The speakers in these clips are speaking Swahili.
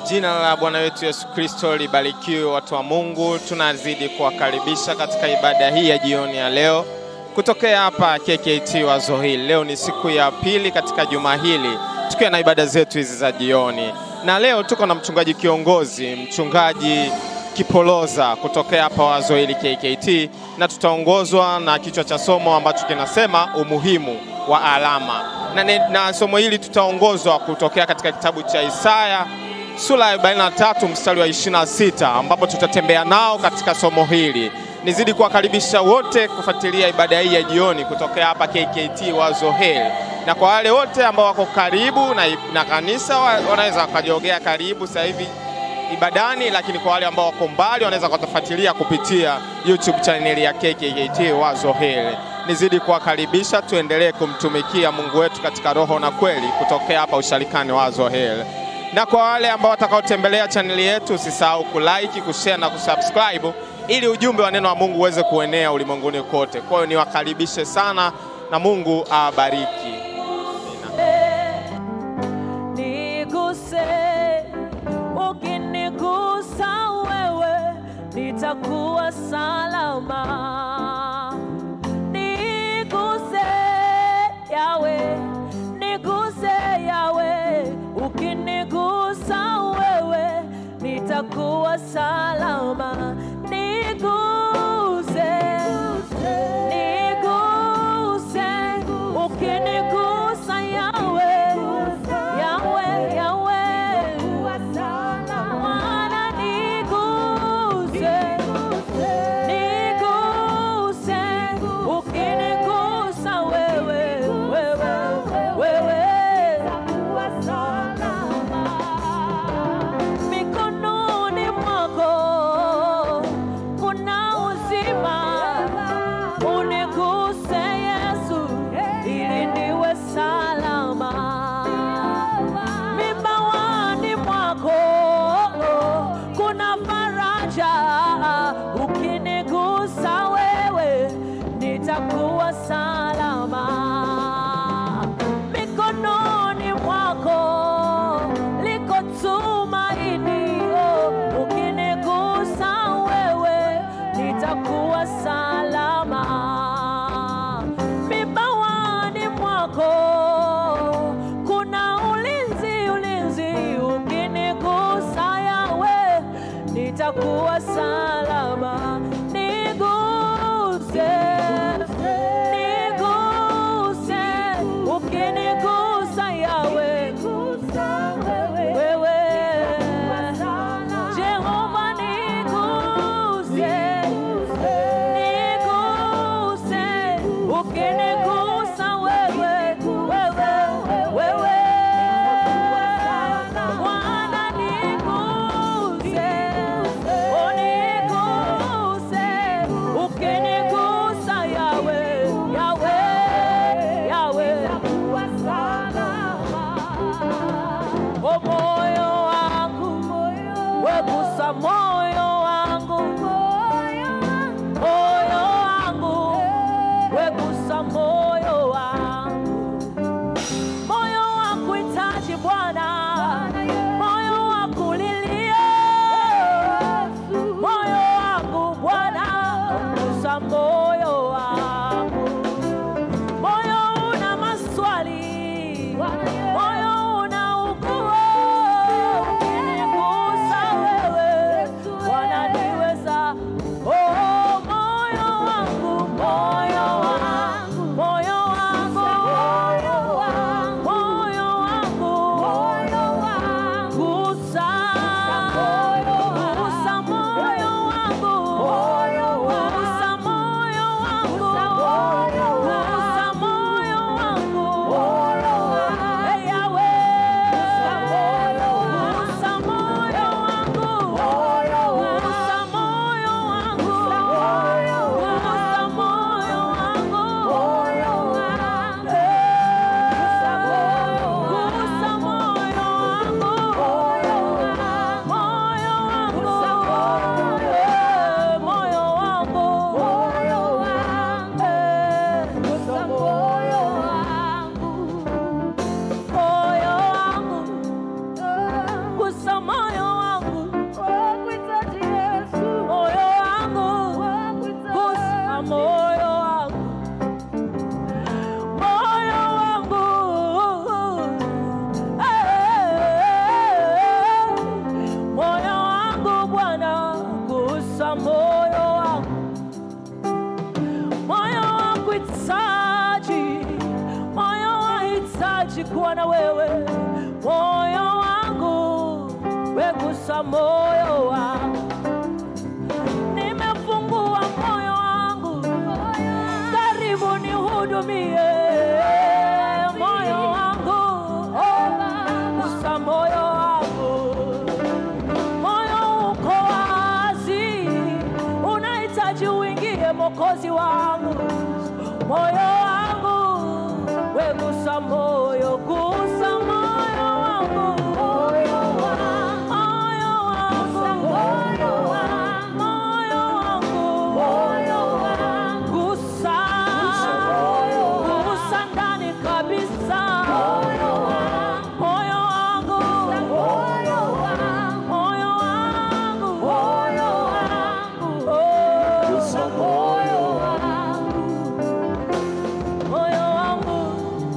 Jina la Bwana wetu Yesu Kristo libarikiwe. Watu wa Mungu, tunazidi kuwakaribisha katika ibada hii ya jioni ya leo kutokea hapa KKT Wazo Hili. Leo ni siku ya pili katika juma hili tukiwa na ibada zetu hizi za jioni, na leo tuko na mchungaji kiongozi, mchungaji Kipoloza kutokea hapa Wazo Hili KKT, na tutaongozwa na kichwa cha somo ambacho kinasema umuhimu wa alama, na somo hili tutaongozwa kutokea katika kitabu cha Isaya sura ya 43 mstari wa 26, ambapo tutatembea nao katika somo hili. Nizidi kuwakaribisha wote kufuatilia ibada hii ya jioni kutokea hapa KKT Wazo Hili, na kwa wale wote ambao wako karibu na kanisa wanaweza kujogea karibu sasa hivi ibadani, lakini kwa wale ambao wako mbali wanaweza kutufuatilia kupitia YouTube channel ya KKT Wazo Hili. Nizidi kuwakaribisha tuendelee kumtumikia Mungu wetu katika roho na kweli kutokea hapa usharikani Wazo Hili. Na kwa wale ambao watakaotembelea channel yetu, usisahau kulike, kushare na kusubscribe ili ujumbe wa neno wa Mungu uweze kuenea ulimwenguni kote. Kwa hiyo niwakaribishe sana na Mungu awabariki. Niguse, ukinigusa wewe nitakuwa salama. Niguse Yawe, niguse Yawe, ukinigusa wewe nitakuwa salama. Niguse, niguse, ukinigusa Yawe, Yawe, Yawe, Bwana niguse, niguse, ukinigusa wewe, mikononi mwako kuna uzima. Uniguse Yesu ili niwe salama. Mibawani mwako kuna faraja. Ukinigusa wewe nitakuwa salama. Mikononi mwako liko tumaini. Ukinigusa wewe nitakuwa salama. Mibawani mwako kuna ulinzi, ulinzi. Ukinigusa Yawe nitakuwa salama. Niguse, niguse, ukinigusa Yawe, wewe Jehova niguse, niguse, ukinigusa wewe, Bwana niguse, uniguse, ukinigusa Yawe, Yawe, Yawe, o moyo wangu, wegusa moyo wangu, moyo wangu, wegusa moyo wangu. Moyo wangu hitaji Bwana, moyo wangu lilia, moyo wangu Bwana, gusa moyo wangu. Moyo una maswali, moyo unaugua. Ukinigusa wewe, kuwa na wewe. Moyo wangu wegusa moyo wangu, nimefungua moyo wangu, karibu nihudumie. Moyo wangu gusa moyo wangu, moyo uko wazi, unahitaji uingie Mwokozi wangu. Moyo wangu wegusa moyo, gusa moyo wangu, moyo wangu, moyo wangu, moyo wangu, moyo wangu, gusa ndani kabisa. Moyo wangu, moyo wangu, moyo wangu, moyo wangu, gusa moyo wangu, moyo wangu,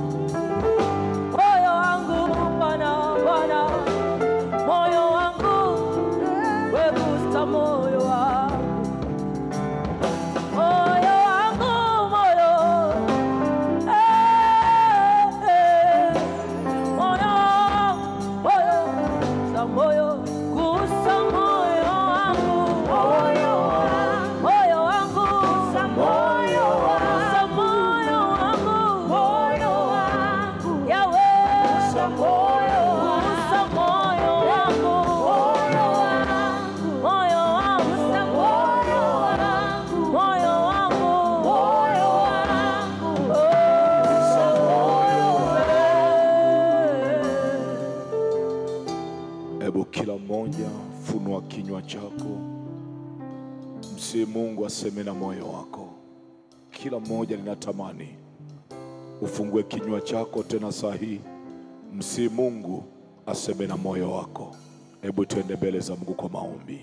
moyo wangu, Bwana, Bwana, moyo wangu wegusa moyo wangu, moyo wangu, moyo, moyo, gusa moyo wangu, moyo wangu, moyo wangu, gusa moyo wangu, moyo wangu, Yahweh, gusa moyo wangu, moyo wangu, moyo wangu, gusa moyo wangu, moyo wangu, moyo wangu, gusa moyo wangu. Hebu kila mmoja funua kinywa chako, msi Mungu aseme na moyo wako. Kila mmoja ninatamani ufungue kinywa chako tena sahihi, msi Mungu aseme na moyo wako. Hebu tuende mbele za Mungu kwa maombi.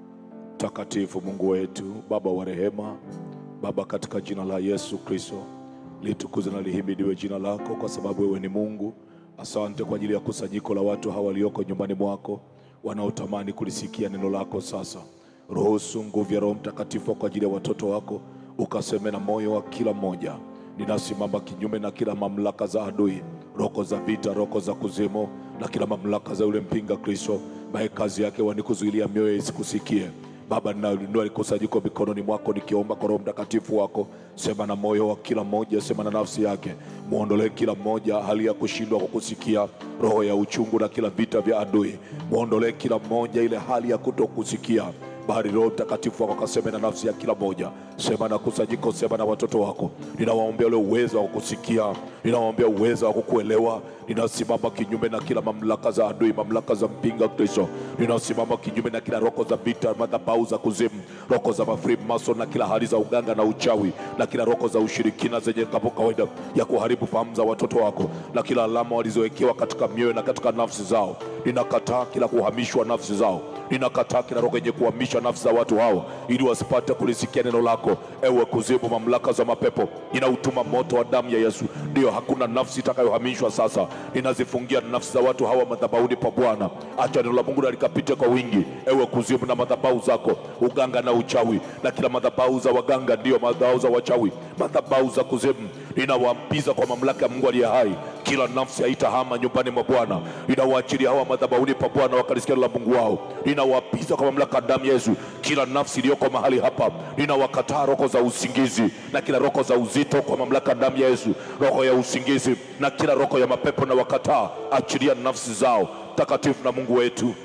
Takatifu Mungu wetu, Baba wa rehema, Baba, katika jina la Yesu Kristo, litukuzwe na lihimidiwe jina lako, kwa sababu wewe ni Mungu. Asante kwa ajili ya kusanyiko la watu hawa walioko nyumbani mwako, wanaotamani kulisikia neno lako sasa. Ruhusu nguvu ya Roho Mtakatifu kwa ajili ya watoto wako, ukaseme na moyo wa kila mmoja. Ninasimama kinyume na kila mamlaka za adui, roho za vita, roho za kuzimu, na kila mamlaka za yule mpinga Kristo, bae kazi yake wanikuzuilia mioyo isikusikie. Baba, ninainua kusanyiko mikononi mwako, nikiomba kwa Roho Mtakatifu wako, sema na moyo wa kila mmoja, sema na nafsi yake. Muondolee kila mmoja hali ya kushindwa kukusikia, roho ya uchungu na kila vita vya adui. Muondolee kila mmoja ile hali ya kutokusikia, bali Roho Mtakatifu wako kaseme na nafsi ya kila mmoja. Sema na kusanyiko, sema na watoto wako. Ninawaombea ule uwezo wa kusikia, ninawaombea uwezo wa kukuelewa. Ninasimama kinyume na kila mamlaka za adui, mamlaka za mpinga Kristo. Ninasimama kinyume na kila roho za vita, madhabahu za kuzimu, roho za Freemason, na kila hali za uganga na uchawi, na kila roho za ushirikina zenye kama kawaida ya kuharibu fahamu za watoto wako, na kila alama walizowekewa katika mioyo na katika nafsi zao. Ninakataa kila kuhamishwa nafsi zao. Ninakataa kila roho yenye kuhamisha nafsi za watu hao ili wasipate kulisikia neno lako. Ewe kuzimu, mamlaka za mapepo, ninautuma moto wa damu ya Yesu. Ndio, hakuna nafsi itakayohamishwa sasa. Ninazifungia nafsi za watu hawa madhabahuni pa Bwana. Acha neno la Mungu likapite kwa wingi. Ewe kuzimu na madhabahu zako, uganga na uchawi, na kila madhabahu za waganga, ndio madhabahu za wachawi, madhabahu za kuzimu, ninawaapiza kwa mamlaka ya Mungu aliye hai. Kila nafsi haitahama nyumbani mwa Bwana. Ninawaachilia hawa madhabahuni pa Bwana wakalisikia la Mungu wao. Ninawaapiza kwa mamlaka ya damu ya Yesu. Kila nafsi iliyoko mahali hapa, ninawakataa roho za usingizi na kila roho za uzito kwa mamlaka ya damu ya Yesu. Roho ya usingizi na kila roho ya mapepo na wakataa, achilia nafsi zao. Takatifu na Mungu wetu,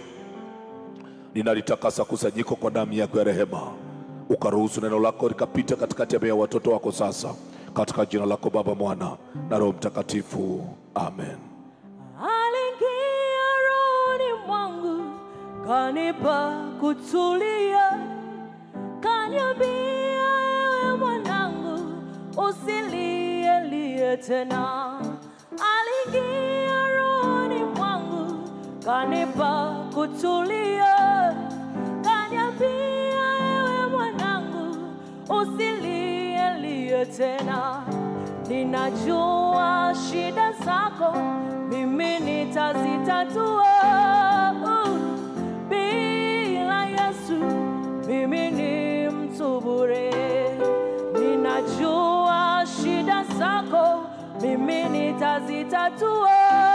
ninalitakasa kusanyiko kwa damu yako ya rehema. Ukaruhusu neno lako likapita katikati ya watoto wako sasa, katika jina lako Baba, Mwana na Roho Mtakatifu, amen. Aliingia rohoni mwangu, kanipa kutulia, kaniambia ewe mwanangu, usilie tena. Aliingia rohoni mwangu, kanipa kutulia, kaniambia ewe mwanangu, usilie tena. Ninajua shida zako, mimi nitazitatua. Bila Yesu mimi ni mtu bure. Ninajua shida zako, mimi nitazitatua.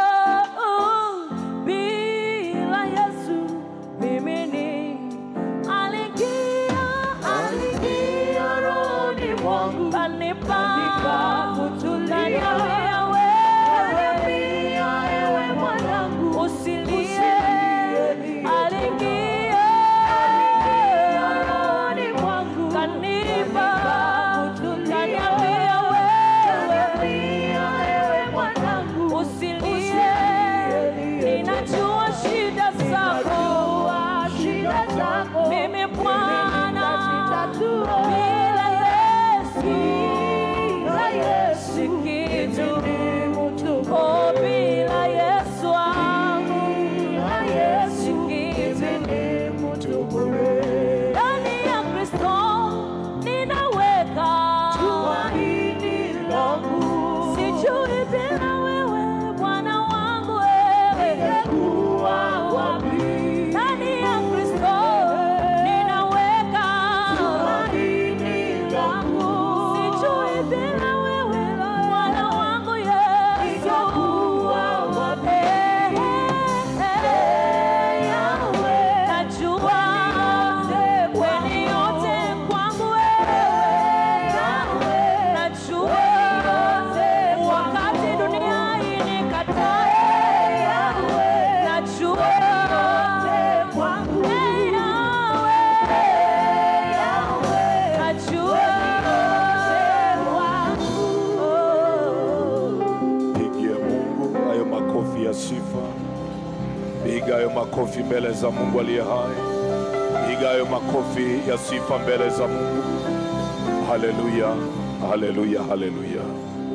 makofi mbele za Mungu aliye hai. Piga hayo makofi ya sifa mbele za Mungu. Haleluya, haleluya, haleluya.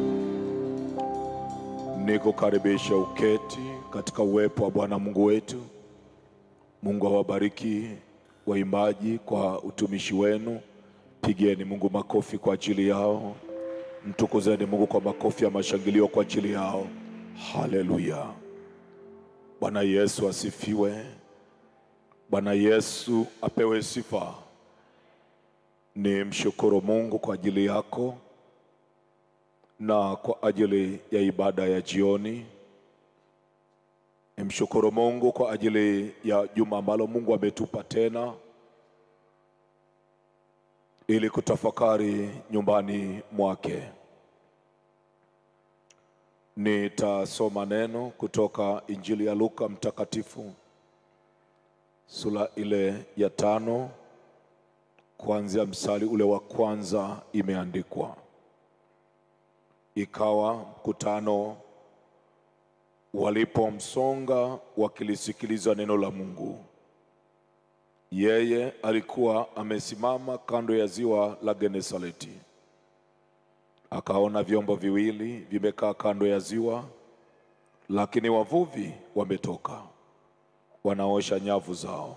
Nikukaribisha uketi katika uwepo wa Bwana Mungu wetu. Mungu awabariki waimbaji kwa utumishi wenu. Pigeni Mungu makofi kwa ajili yao. Mtukuzeni Mungu kwa makofi ya mashangilio kwa ajili yao. Haleluya. Bwana Yesu asifiwe. Bwana Yesu apewe sifa. Ni mshukuru Mungu kwa ajili yako na kwa ajili ya ibada ya jioni. Ni mshukuru Mungu kwa ajili ya juma ambalo Mungu ametupa tena ili kutafakari nyumbani mwake. Nitasoma neno kutoka Injili ya Luka mtakatifu sura ile ya 5 kuanzia mstari ule wa kwanza. Imeandikwa, ikawa mkutano walipomsonga wakilisikiliza neno la Mungu, yeye alikuwa amesimama kando ya ziwa la Genesareti. Akaona vyombo viwili vimekaa kando ya ziwa, lakini wavuvi wametoka wanaosha nyavu zao.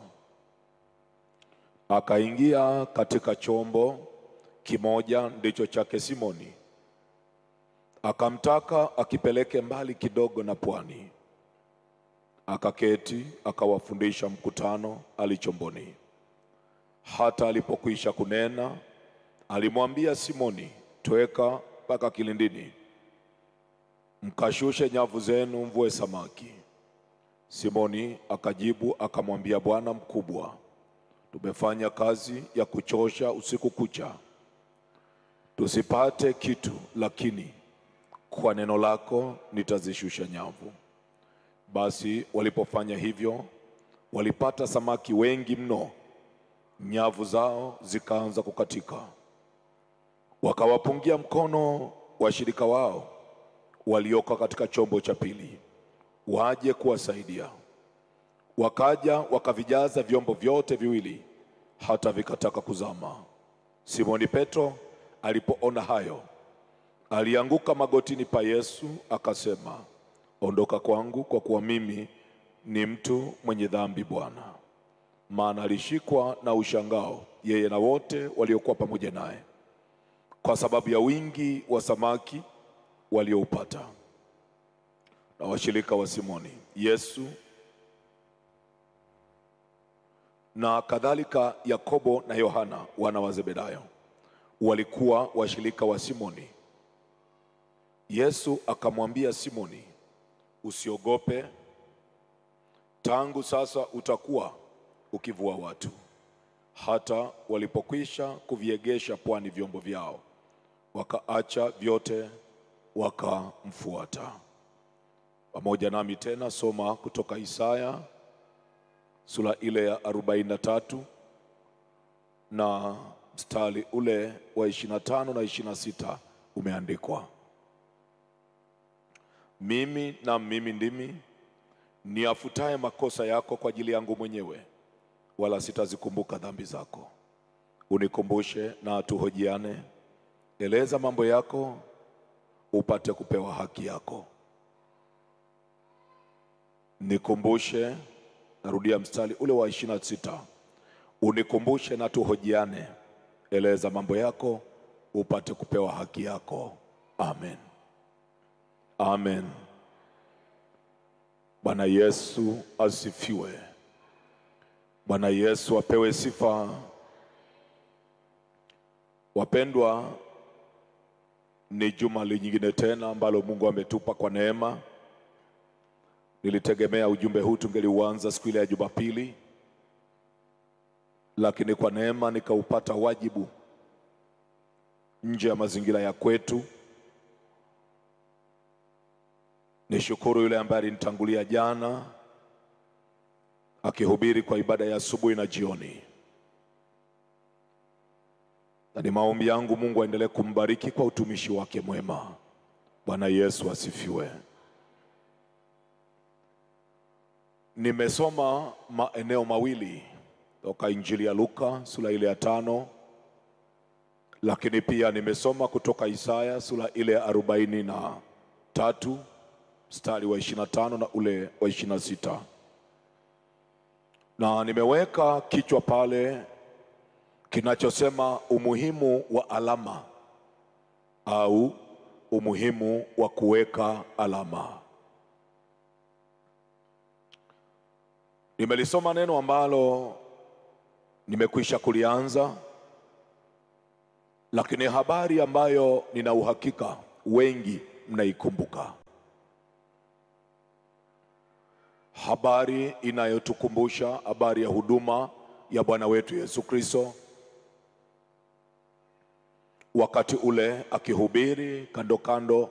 Akaingia katika chombo kimoja, ndicho chake Simoni, akamtaka akipeleke mbali kidogo na pwani. Akaketi akawafundisha mkutano alichomboni. Hata alipokwisha kunena, alimwambia Simoni, tweka mpaka kilindini, mkashushe nyavu zenu mvue samaki. Simoni akajibu akamwambia, Bwana mkubwa, tumefanya kazi ya kuchosha usiku kucha, tusipate kitu, lakini kwa neno lako nitazishusha nyavu. Basi walipofanya hivyo, walipata samaki wengi mno, nyavu zao zikaanza kukatika. Wakawapungia mkono washirika wao walioka katika chombo cha pili, waje kuwasaidia. Wakaja wakavijaza vyombo vyote viwili, hata vikataka kuzama. Simoni Petro alipoona hayo, alianguka magotini pa Yesu akasema, ondoka kwangu, kwa kuwa mimi ni mtu mwenye dhambi, Bwana. Maana alishikwa na ushangao, yeye na wote waliokuwa pamoja naye, kwa sababu ya wingi wa samaki walioupata. Na washirika wa Simoni Yesu na kadhalika Yakobo na Yohana wana wa Zebedayo walikuwa washirika wa Simoni. Yesu akamwambia Simoni, usiogope, tangu sasa utakuwa ukivua watu. Hata walipokwisha kuviegesha pwani vyombo vyao, wakaacha vyote wakamfuata. Pamoja nami tena soma kutoka Isaya sura ile ya 43 na mstari ule wa 25 na 26. Umeandikwa, mimi ndimi niafutaye makosa yako kwa ajili yangu mwenyewe, wala sitazikumbuka dhambi zako. Unikumbushe na tuhojiane, eleza mambo yako upate kupewa haki yako. Nikumbushe, narudia mstari ule wa 26. Unikumbushe na tuhojiane, eleza mambo yako upate kupewa haki yako. Amen. Amen. Bwana Yesu asifiwe. Bwana Yesu apewe sifa. Wapendwa, ni juma lingine tena ambalo Mungu ametupa kwa neema. Nilitegemea ujumbe huu tungeliuanza siku ile ya Jumapili, lakini kwa neema nikaupata wajibu nje ya mazingira ya kwetu. Nishukuru yule ambaye alinitangulia jana akihubiri kwa ibada ya asubuhi na jioni. Na ni maombi yangu Mungu aendelee kumbariki kwa utumishi wake mwema. Bwana Yesu asifiwe. Nimesoma maeneo mawili toka Injili ya Luka sura ile ya 5, lakini pia nimesoma kutoka Isaya sura ile ya 43 mstari wa 25 na ule wa 26, na nimeweka kichwa pale kinachosema umuhimu wa alama au umuhimu wa kuweka alama. Nimelisoma neno ambalo nimekwisha kulianza, lakini habari ambayo nina uhakika wengi mnaikumbuka. Habari inayotukumbusha habari ya huduma ya Bwana wetu Yesu Kristo, wakati ule akihubiri kando kando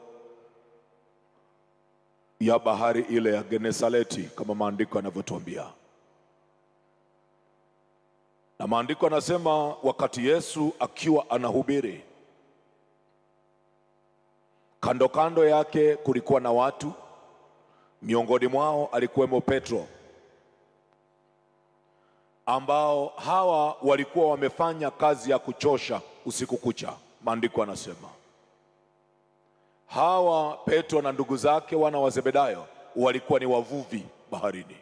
ya bahari ile ya Genesareti, kama maandiko yanavyotuambia. Na maandiko yanasema wakati Yesu akiwa anahubiri, kando kando yake kulikuwa na watu, miongoni mwao alikuwemo Petro, ambao hawa walikuwa wamefanya kazi ya kuchosha usiku kucha. Maandiko yanasema hawa Petro na ndugu zake wana wa Zebedayo walikuwa ni wavuvi baharini,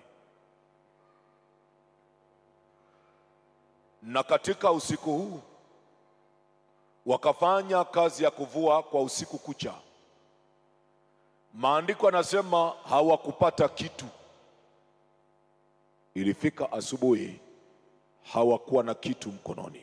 na katika usiku huu wakafanya kazi ya kuvua kwa usiku kucha. Maandiko yanasema hawakupata kitu. Ilifika asubuhi hawakuwa na kitu mkononi,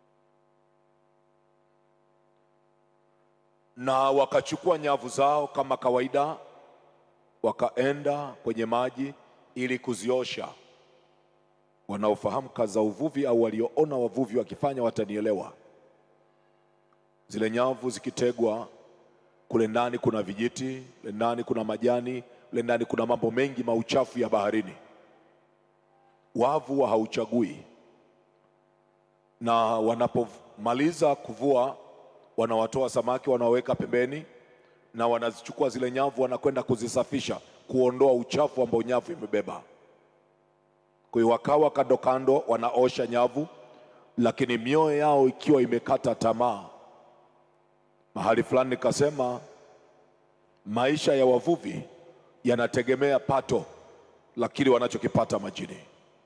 na wakachukua nyavu zao kama kawaida, wakaenda kwenye maji ili kuziosha. Wanaofahamu kazi za uvuvi au walioona wavuvi wakifanya watanielewa. Zile nyavu zikitegwa, kule ndani kuna vijiti, kule ndani kuna majani, kule ndani kuna mambo mengi mauchafu ya baharini. Wavu hauchagui, na wanapomaliza kuvua wanawatoa samaki, wanaweka pembeni, na wanazichukua zile nyavu wanakwenda kuzisafisha, kuondoa uchafu ambao nyavu imebeba. Kwa hiyo wakawa kando kando wanaosha nyavu, lakini mioyo yao ikiwa imekata tamaa. Mahali fulani nikasema maisha ya wavuvi yanategemea pato la kile wanachokipata majini,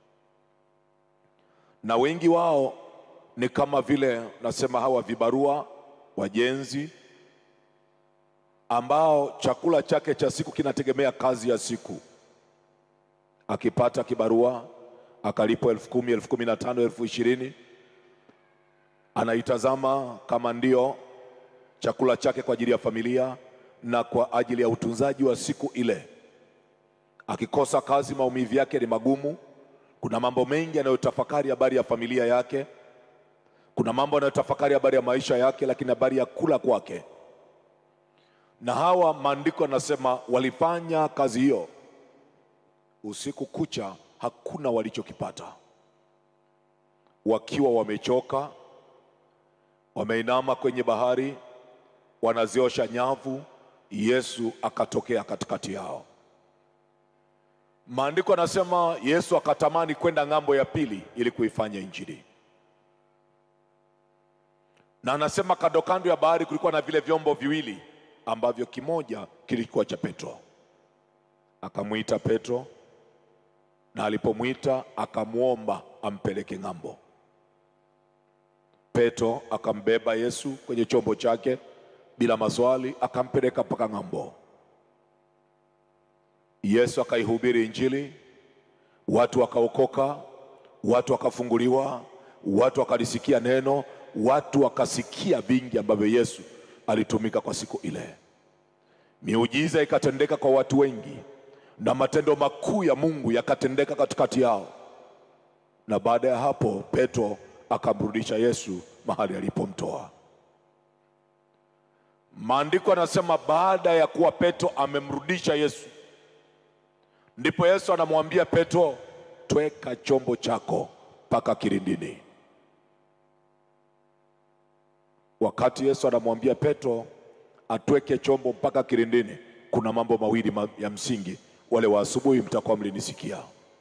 na wengi wao ni kama vile nasema hawa vibarua wajenzi, ambao chakula chake cha siku kinategemea kazi ya siku. Akipata kibarua akalipwa 10,000, 15,000, 20,000, anaitazama kama ndio chakula chake kwa ajili ya familia na kwa ajili ya utunzaji wa siku ile. Akikosa kazi, maumivu yake ni magumu. Kuna mambo mengi anayotafakari habari ya familia yake, kuna mambo anayotafakari habari ya maisha yake, lakini habari ya kula kwake. Na hawa maandiko yanasema walifanya kazi hiyo usiku kucha, hakuna walichokipata. Wakiwa wamechoka, wameinama kwenye bahari, wanaziosha nyavu, Yesu akatokea katikati yao. Maandiko yanasema Yesu akatamani kwenda ng'ambo ya pili ili kuifanya injili. Na anasema kando kando ya bahari kulikuwa na vile vyombo viwili ambavyo kimoja kilikuwa cha Petro. Akamuita Petro, na alipomuita akamuomba ampeleke ng'ambo. Petro akambeba Yesu kwenye chombo chake bila maswali, akampeleka mpaka ng'ambo. Yesu akaihubiri injili, watu wakaokoka, watu wakafunguliwa, watu wakalisikia neno, watu wakasikia vingi ambavyo Yesu alitumika kwa siku ile. Miujiza ikatendeka kwa watu wengi, na matendo makuu ya Mungu yakatendeka katikati yao. Na baada ya hapo Petro akamrudisha Yesu mahali alipomtoa. Maandiko yanasema baada ya kuwa Petro amemrudisha Yesu, ndipo Yesu anamwambia Petro, tweka chombo chako mpaka kilindini. Wakati Yesu anamwambia Petro atweke chombo mpaka kilindini, kuna mambo mawili ya msingi wale wa asubuhi mtakuwa mlinisikia.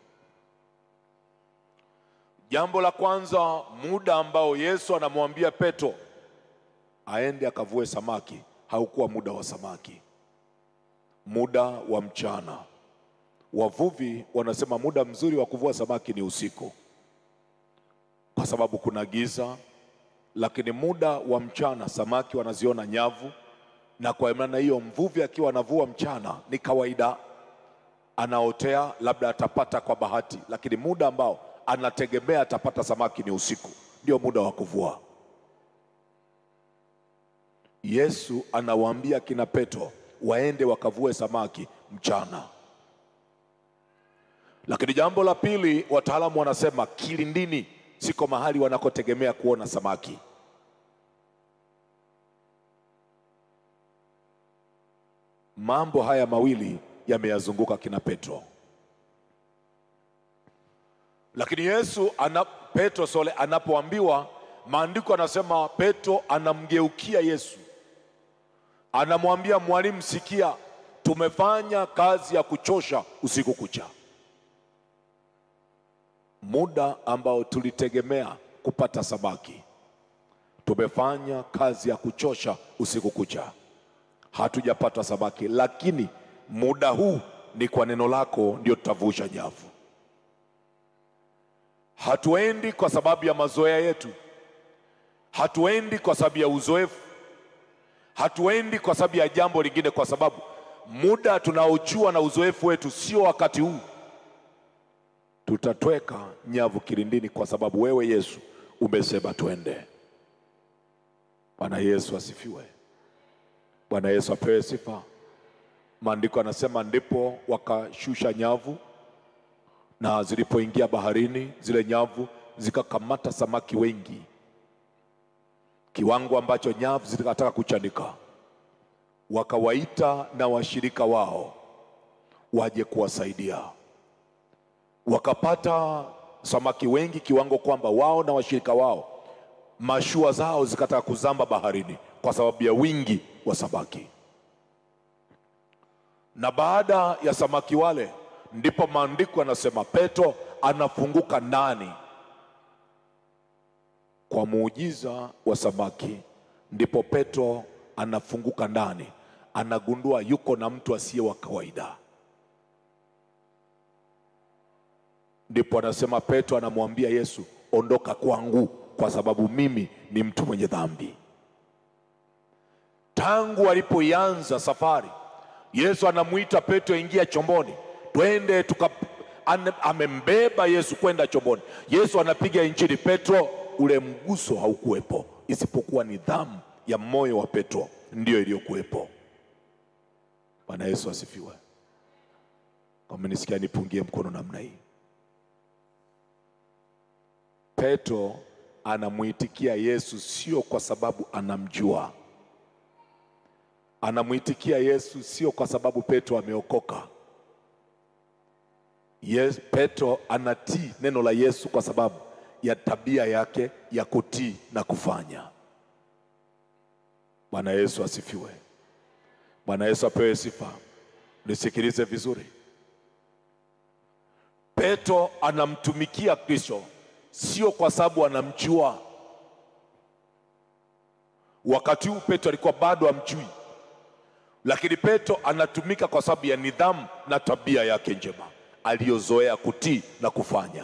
Jambo la kwanza, muda ambao Yesu anamwambia Petro aende akavue samaki haukuwa muda wa samaki, muda wa mchana. Wavuvi wanasema muda mzuri wa kuvua samaki ni usiku kwa sababu kuna giza, lakini muda wa mchana samaki wanaziona nyavu, na kwa maana hiyo mvuvi akiwa anavua mchana ni kawaida anaotea, labda atapata kwa bahati, lakini muda ambao anategemea atapata samaki ni usiku, ndio muda wa kuvua. Yesu anawaambia kina Petro waende wakavue samaki mchana. Lakini jambo la pili, wataalamu wanasema kilindini siko mahali wanakotegemea kuona samaki. Mambo haya mawili yameyazunguka kina Petro. Lakini Petro anapoambiwa, maandiko anasema Petro anamgeukia Yesu, anamwambia, mwalimu, sikia, tumefanya kazi ya kuchosha usiku kucha. Muda ambao tulitegemea kupata samaki, tumefanya kazi ya kuchosha usiku kucha, hatujapata samaki, lakini muda huu ni kwa neno lako ndio tutavusha nyavu. Hatuendi kwa sababu ya mazoea yetu, hatuendi kwa sababu ya uzoefu, hatuendi kwa sababu ya jambo lingine, kwa sababu muda tunaojua na uzoefu wetu sio wakati huu. Tutatweka nyavu kilindini kwa sababu wewe Yesu umesema twende. Bwana Yesu asifiwe. Bwana Yesu apewe sifa. Maandiko anasema ndipo wakashusha nyavu, na zilipoingia baharini zile nyavu zikakamata samaki wengi, kiwango ambacho nyavu zikataka kuchanika. Wakawaita na washirika wao waje kuwasaidia. Wakapata samaki wengi kiwango kwamba wao na washirika wao mashua zao zikataka kuzama baharini kwa sababu ya wingi wa samaki. Na baada ya samaki wale, ndipo maandiko yanasema Petro anafunguka ndani. Kwa muujiza wa samaki, ndipo Petro anafunguka ndani, anagundua yuko na mtu asiye wa kawaida. Ndipo anasema Petro anamwambia Yesu, ondoka kwangu kwa sababu mimi ni mtu mwenye dhambi. Tangu alipoanza safari, Yesu anamuita Petro, ingia chomboni, twende amembeba Yesu kwenda chomboni. Yesu anapiga injili, Petro ule mguso haukuwepo, isipokuwa nidhamu ya moyo wa Petro ndio iliyokuwepo. Bwana Yesu asifiwe. Kama nisikia nipungie mkono namna hii. Petro anamuitikia Yesu sio kwa sababu anamjua. Anamuitikia Yesu sio kwa sababu Petro ameokoka. Petro anatii neno la Yesu kwa sababu ya tabia yake ya kutii na kufanya. Bwana Yesu asifiwe. Bwana Yesu apewe sifa. Nisikilize vizuri. Petro anamtumikia Kristo sio kwa sababu anamjua. Wakati huu Petro alikuwa bado hamjui, lakini Petro anatumika kwa sababu ya nidhamu na tabia yake njema aliyozoea kutii na kufanya.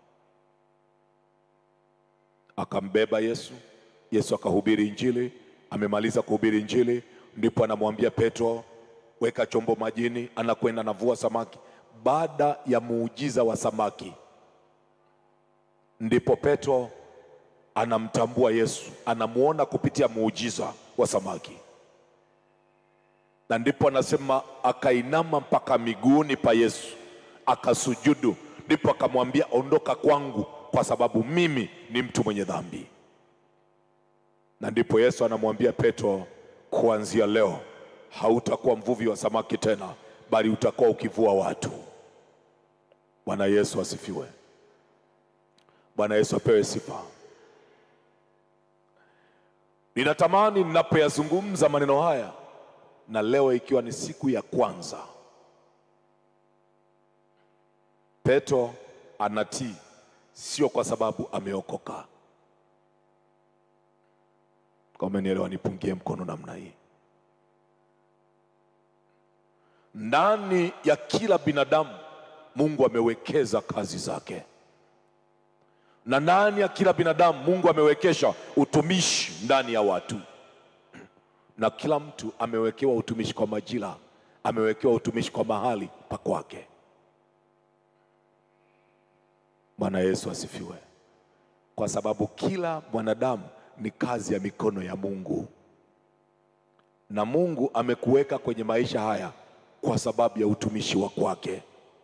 Akambeba Yesu, Yesu akahubiri injili. Amemaliza kuhubiri injili, ndipo anamwambia Petro, weka chombo majini. Anakwenda anavua samaki. Baada ya muujiza wa samaki, ndipo Petro anamtambua Yesu, anamuona kupitia muujiza wa samaki. Na ndipo anasema akainama mpaka miguuni pa Yesu, akasujudu. Ndipo akamwambia, ondoka kwangu kwa sababu mimi ni mtu mwenye dhambi. Na ndipo Yesu anamwambia Petro, kuanzia leo hautakuwa mvuvi wa samaki tena, bali utakuwa ukivua watu. Bwana Yesu asifiwe. Bwana Yesu apewe sifa. Ninatamani ninapoyazungumza maneno haya, na leo ikiwa ni siku ya kwanza Petro anatii sio kwa sababu ameokoka. Kama umenielewa, nipungie mkono namna hii. Ndani ya kila binadamu Mungu amewekeza kazi zake, na ndani ya kila binadamu Mungu amewekesha utumishi ndani ya watu, na kila mtu amewekewa utumishi kwa majira, amewekewa utumishi kwa mahali pa kwake. Bwana Yesu asifiwe. Kwa sababu kila mwanadamu ni kazi ya mikono ya Mungu, na Mungu amekuweka kwenye maisha haya kwa sababu ya utumishi wa kwake.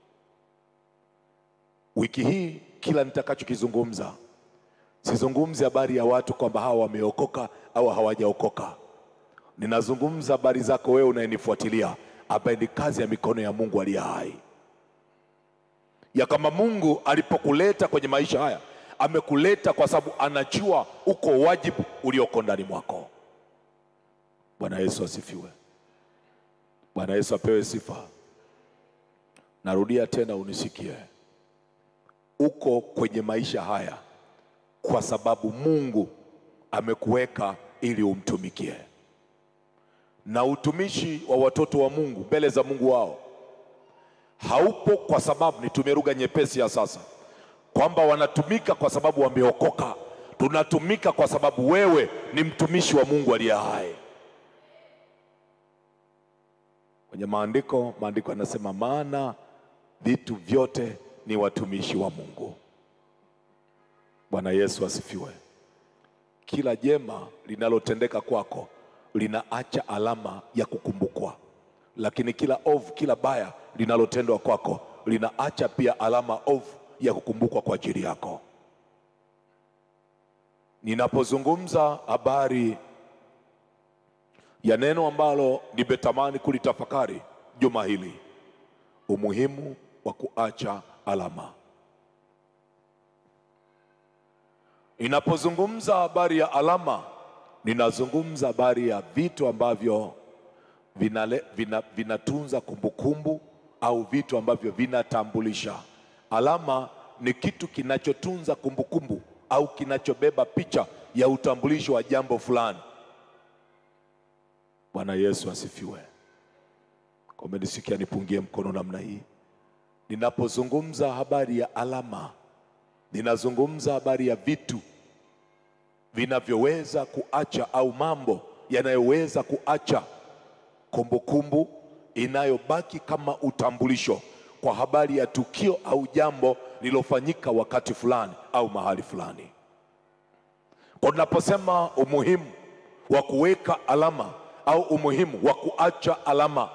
Wiki hii kila nitakachokizungumza, sizungumzi habari ya watu kwamba hawa wameokoka au hawajaokoka. Ninazungumza habari zako wewe unayenifuatilia, ambaye ni kazi ya mikono ya Mungu aliye hai. Ya kama Mungu alipokuleta kwenye maisha haya, amekuleta kwa sababu anajua uko wajibu ulioko ndani mwako. Bwana Yesu asifiwe. Bwana Yesu apewe sifa. Narudia tena unisikie. Uko kwenye maisha haya kwa sababu Mungu amekuweka ili umtumikie. Na utumishi wa watoto wa Mungu mbele za Mungu wao haupo kwa sababu, nitumie lugha nyepesi ya sasa, kwamba wanatumika kwa sababu wameokoka. Tunatumika kwa sababu wewe ni mtumishi wa Mungu aliye hai. Kwenye maandiko yanasema, maana vitu vyote ni watumishi wa Mungu. Bwana Yesu asifiwe. Kila jema linalotendeka kwako linaacha alama ya kukumbukwa, lakini kila ovu, kila baya linalotendwa kwako linaacha pia alama ovu ya kukumbukwa kwa ajili yako. Ninapozungumza habari ya neno ambalo nimetamani kulitafakari juma hili, umuhimu wa kuacha alama. Ninapozungumza habari ya alama, ninazungumza habari ya vitu ambavyo vinatunza kumbukumbu au vitu ambavyo vinatambulisha. Alama ni kitu kinachotunza kumbukumbu au kinachobeba picha ya utambulisho wa jambo fulani. Bwana Yesu asifiwe. Kwa umenisikia, nipungie mkono namna hii. Ninapozungumza habari ya alama, ninazungumza habari ya vitu vinavyoweza kuacha au mambo yanayoweza kuacha kumbukumbu inayobaki kama utambulisho kwa habari ya tukio au jambo lilofanyika wakati fulani au mahali fulani. Kwa tunaposema umuhimu wa kuweka alama au umuhimu wa kuacha alama,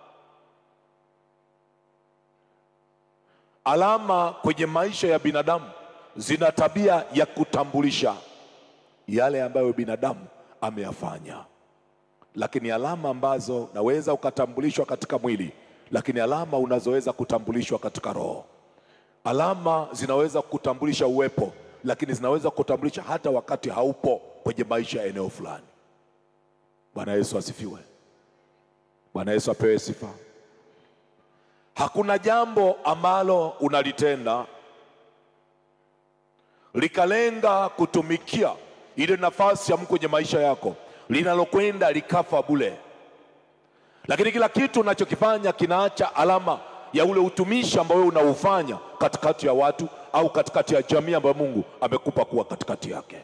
alama kwenye maisha ya binadamu zina tabia ya kutambulisha yale ambayo binadamu ameyafanya. Lakini alama ambazo naweza ukatambulishwa katika mwili, lakini alama unazoweza kutambulishwa katika roho. Alama zinaweza kutambulisha uwepo, lakini zinaweza kutambulisha hata wakati haupo kwenye maisha ya eneo fulani. Bwana Yesu asifiwe. Bwana Yesu apewe sifa. Hakuna jambo ambalo unalitenda likalenga kutumikia ile nafasi ya Mungu kwenye maisha yako linalokwenda likafa bure. Lakini kila kitu unachokifanya kinaacha alama ya ule utumishi ambao wewe unaufanya katikati ya watu au katikati ya jamii ambayo Mungu amekupa kuwa katikati yake.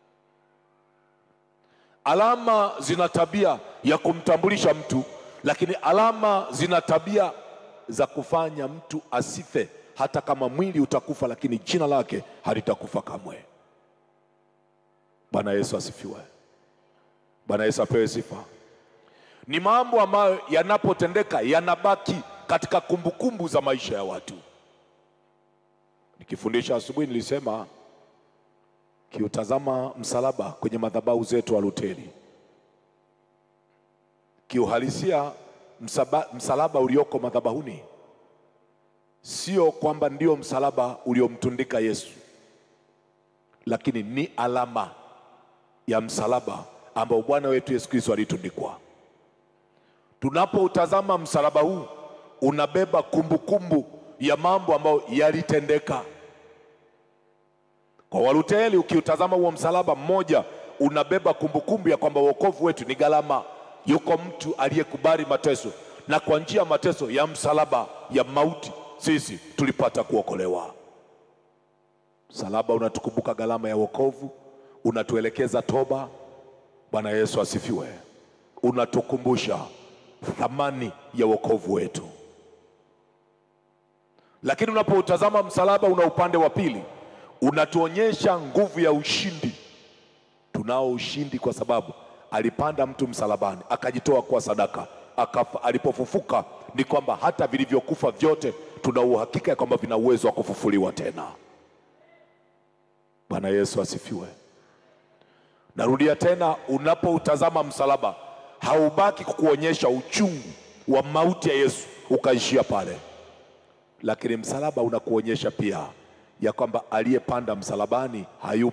Alama zina tabia ya kumtambulisha mtu, lakini alama zina tabia za kufanya mtu asife. Hata kama mwili utakufa, lakini jina lake halitakufa kamwe. Bwana Yesu asifiwe. Bwana Yesu apewe sifa. Ni mambo ambayo yanapotendeka yanabaki katika kumbukumbu za maisha ya watu. Nikifundisha asubuhi nilisema, kiutazama msalaba kwenye madhabahu zetu wa Luteri, kiuhalisia msalaba ulioko madhabahuni sio kwamba ndio msalaba uliomtundika Yesu, lakini ni alama ya msalaba ambao Bwana wetu Yesu Kristo alitundikwa. Tunapoutazama msalaba huu, unabeba kumbukumbu ya mambo ambayo yalitendeka. Kwa Waluteri, ukiutazama huo msalaba mmoja unabeba kumbukumbu ya kwamba wokovu wetu ni gharama. Yuko mtu aliyekubali mateso, na kwa njia ya mateso ya msalaba ya mauti sisi tulipata kuokolewa. Msalaba unatukumbuka gharama ya wokovu, unatuelekeza toba. Bwana Yesu asifiwe. Unatukumbusha thamani ya wokovu wetu. Lakini unapoutazama msalaba, una upande wa pili, unatuonyesha nguvu ya ushindi. Tunao ushindi kwa sababu alipanda mtu msalabani, akajitoa kwa sadaka, akafa. Alipofufuka ni kwamba hata vilivyokufa vyote tuna uhakika ya kwamba vina uwezo wa kufufuliwa tena. Bwana Yesu asifiwe. Narudia tena, unapoutazama msalaba haubaki kukuonyesha uchungu wa mauti ya Yesu ukaishia pale, lakini msalaba unakuonyesha pia ya kwamba aliyepanda msalabani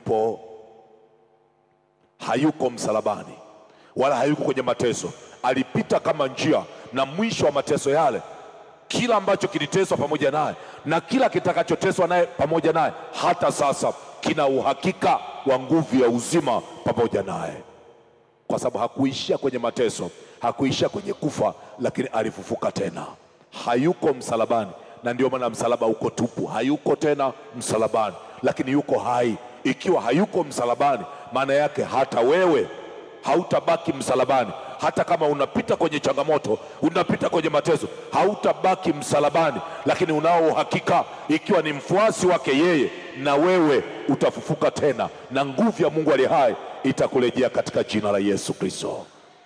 hayuko msalabani wala hayuko kwenye mateso. Alipita kama njia, na mwisho wa mateso yale, kila ambacho kiliteswa pamoja naye na kila kitakachoteswa naye pamoja naye hata sasa kina uhakika wa nguvu ya uzima pamoja naye, kwa sababu hakuishia kwenye mateso, hakuishia kwenye kufa, lakini alifufuka tena. Hayuko msalabani, na ndio maana msalaba uko tupu, hayuko tena msalabani, lakini yuko hai. Ikiwa hayuko msalabani, maana yake hata wewe hautabaki msalabani. Hata kama unapita kwenye changamoto, unapita kwenye mateso, hautabaki msalabani, lakini unao uhakika, ikiwa ni mfuasi wake yeye, na wewe utafufuka tena, na nguvu ya Mungu aliye hai itakurejea katika jina la Yesu Kristo.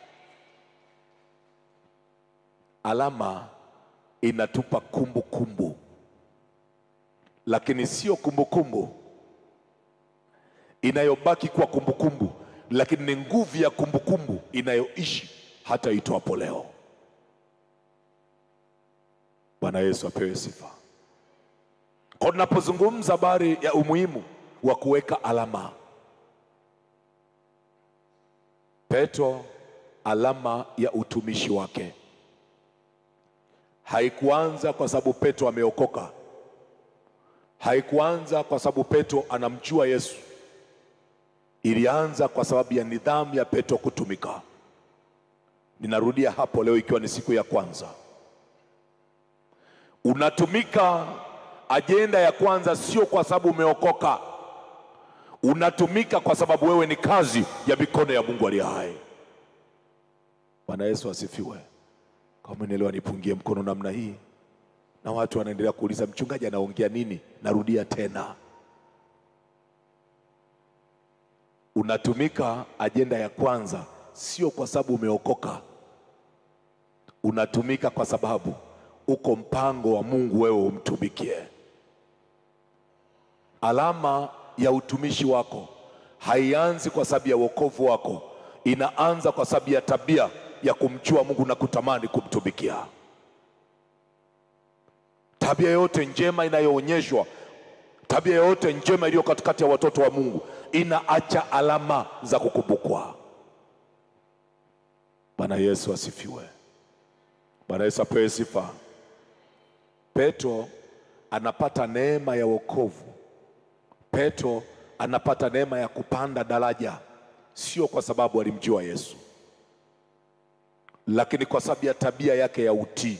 Alama inatupa kumbukumbu, lakini sio kumbukumbu inayobaki kwa kumbukumbu, lakini ni nguvu ya kumbukumbu inayoishi hata itwapo leo. Bwana Yesu apewe sifa. Kwa tunapozungumza habari ya umuhimu wa kuweka alama, Petro, alama ya utumishi wake haikuanza kwa sababu Petro ameokoka, haikuanza kwa sababu Petro anamjua Yesu. Ilianza kwa sababu ya nidhamu ya Petro kutumika. Ninarudia hapo leo, ikiwa ni siku ya kwanza. Unatumika, ajenda ya kwanza sio kwa sababu umeokoka. Unatumika kwa sababu wewe ni kazi ya mikono ya Mungu aliye hai. Bwana Yesu asifiwe. Kama nielewa, nipungie mkono namna hii, na watu wanaendelea kuuliza, mchungaji anaongea nini? Narudia tena, unatumika, ajenda ya kwanza sio kwa sababu umeokoka. Unatumika kwa sababu uko mpango wa Mungu wewe umtumikie. Alama ya utumishi wako haianzi kwa sababu ya wokovu wako, inaanza kwa sababu ya tabia ya kumjua Mungu na kutamani kumtumikia. Tabia yote njema inayoonyeshwa, tabia yote njema iliyo katikati ya watoto wa Mungu inaacha alama za kukumbukwa. Bwana Yesu asifiwe. Bwana Yesu apewe sifa. Petro anapata neema ya wokovu. Petro anapata neema ya kupanda daraja, sio kwa sababu alimjua Yesu, lakini kwa sababu ya tabia yake ya utii.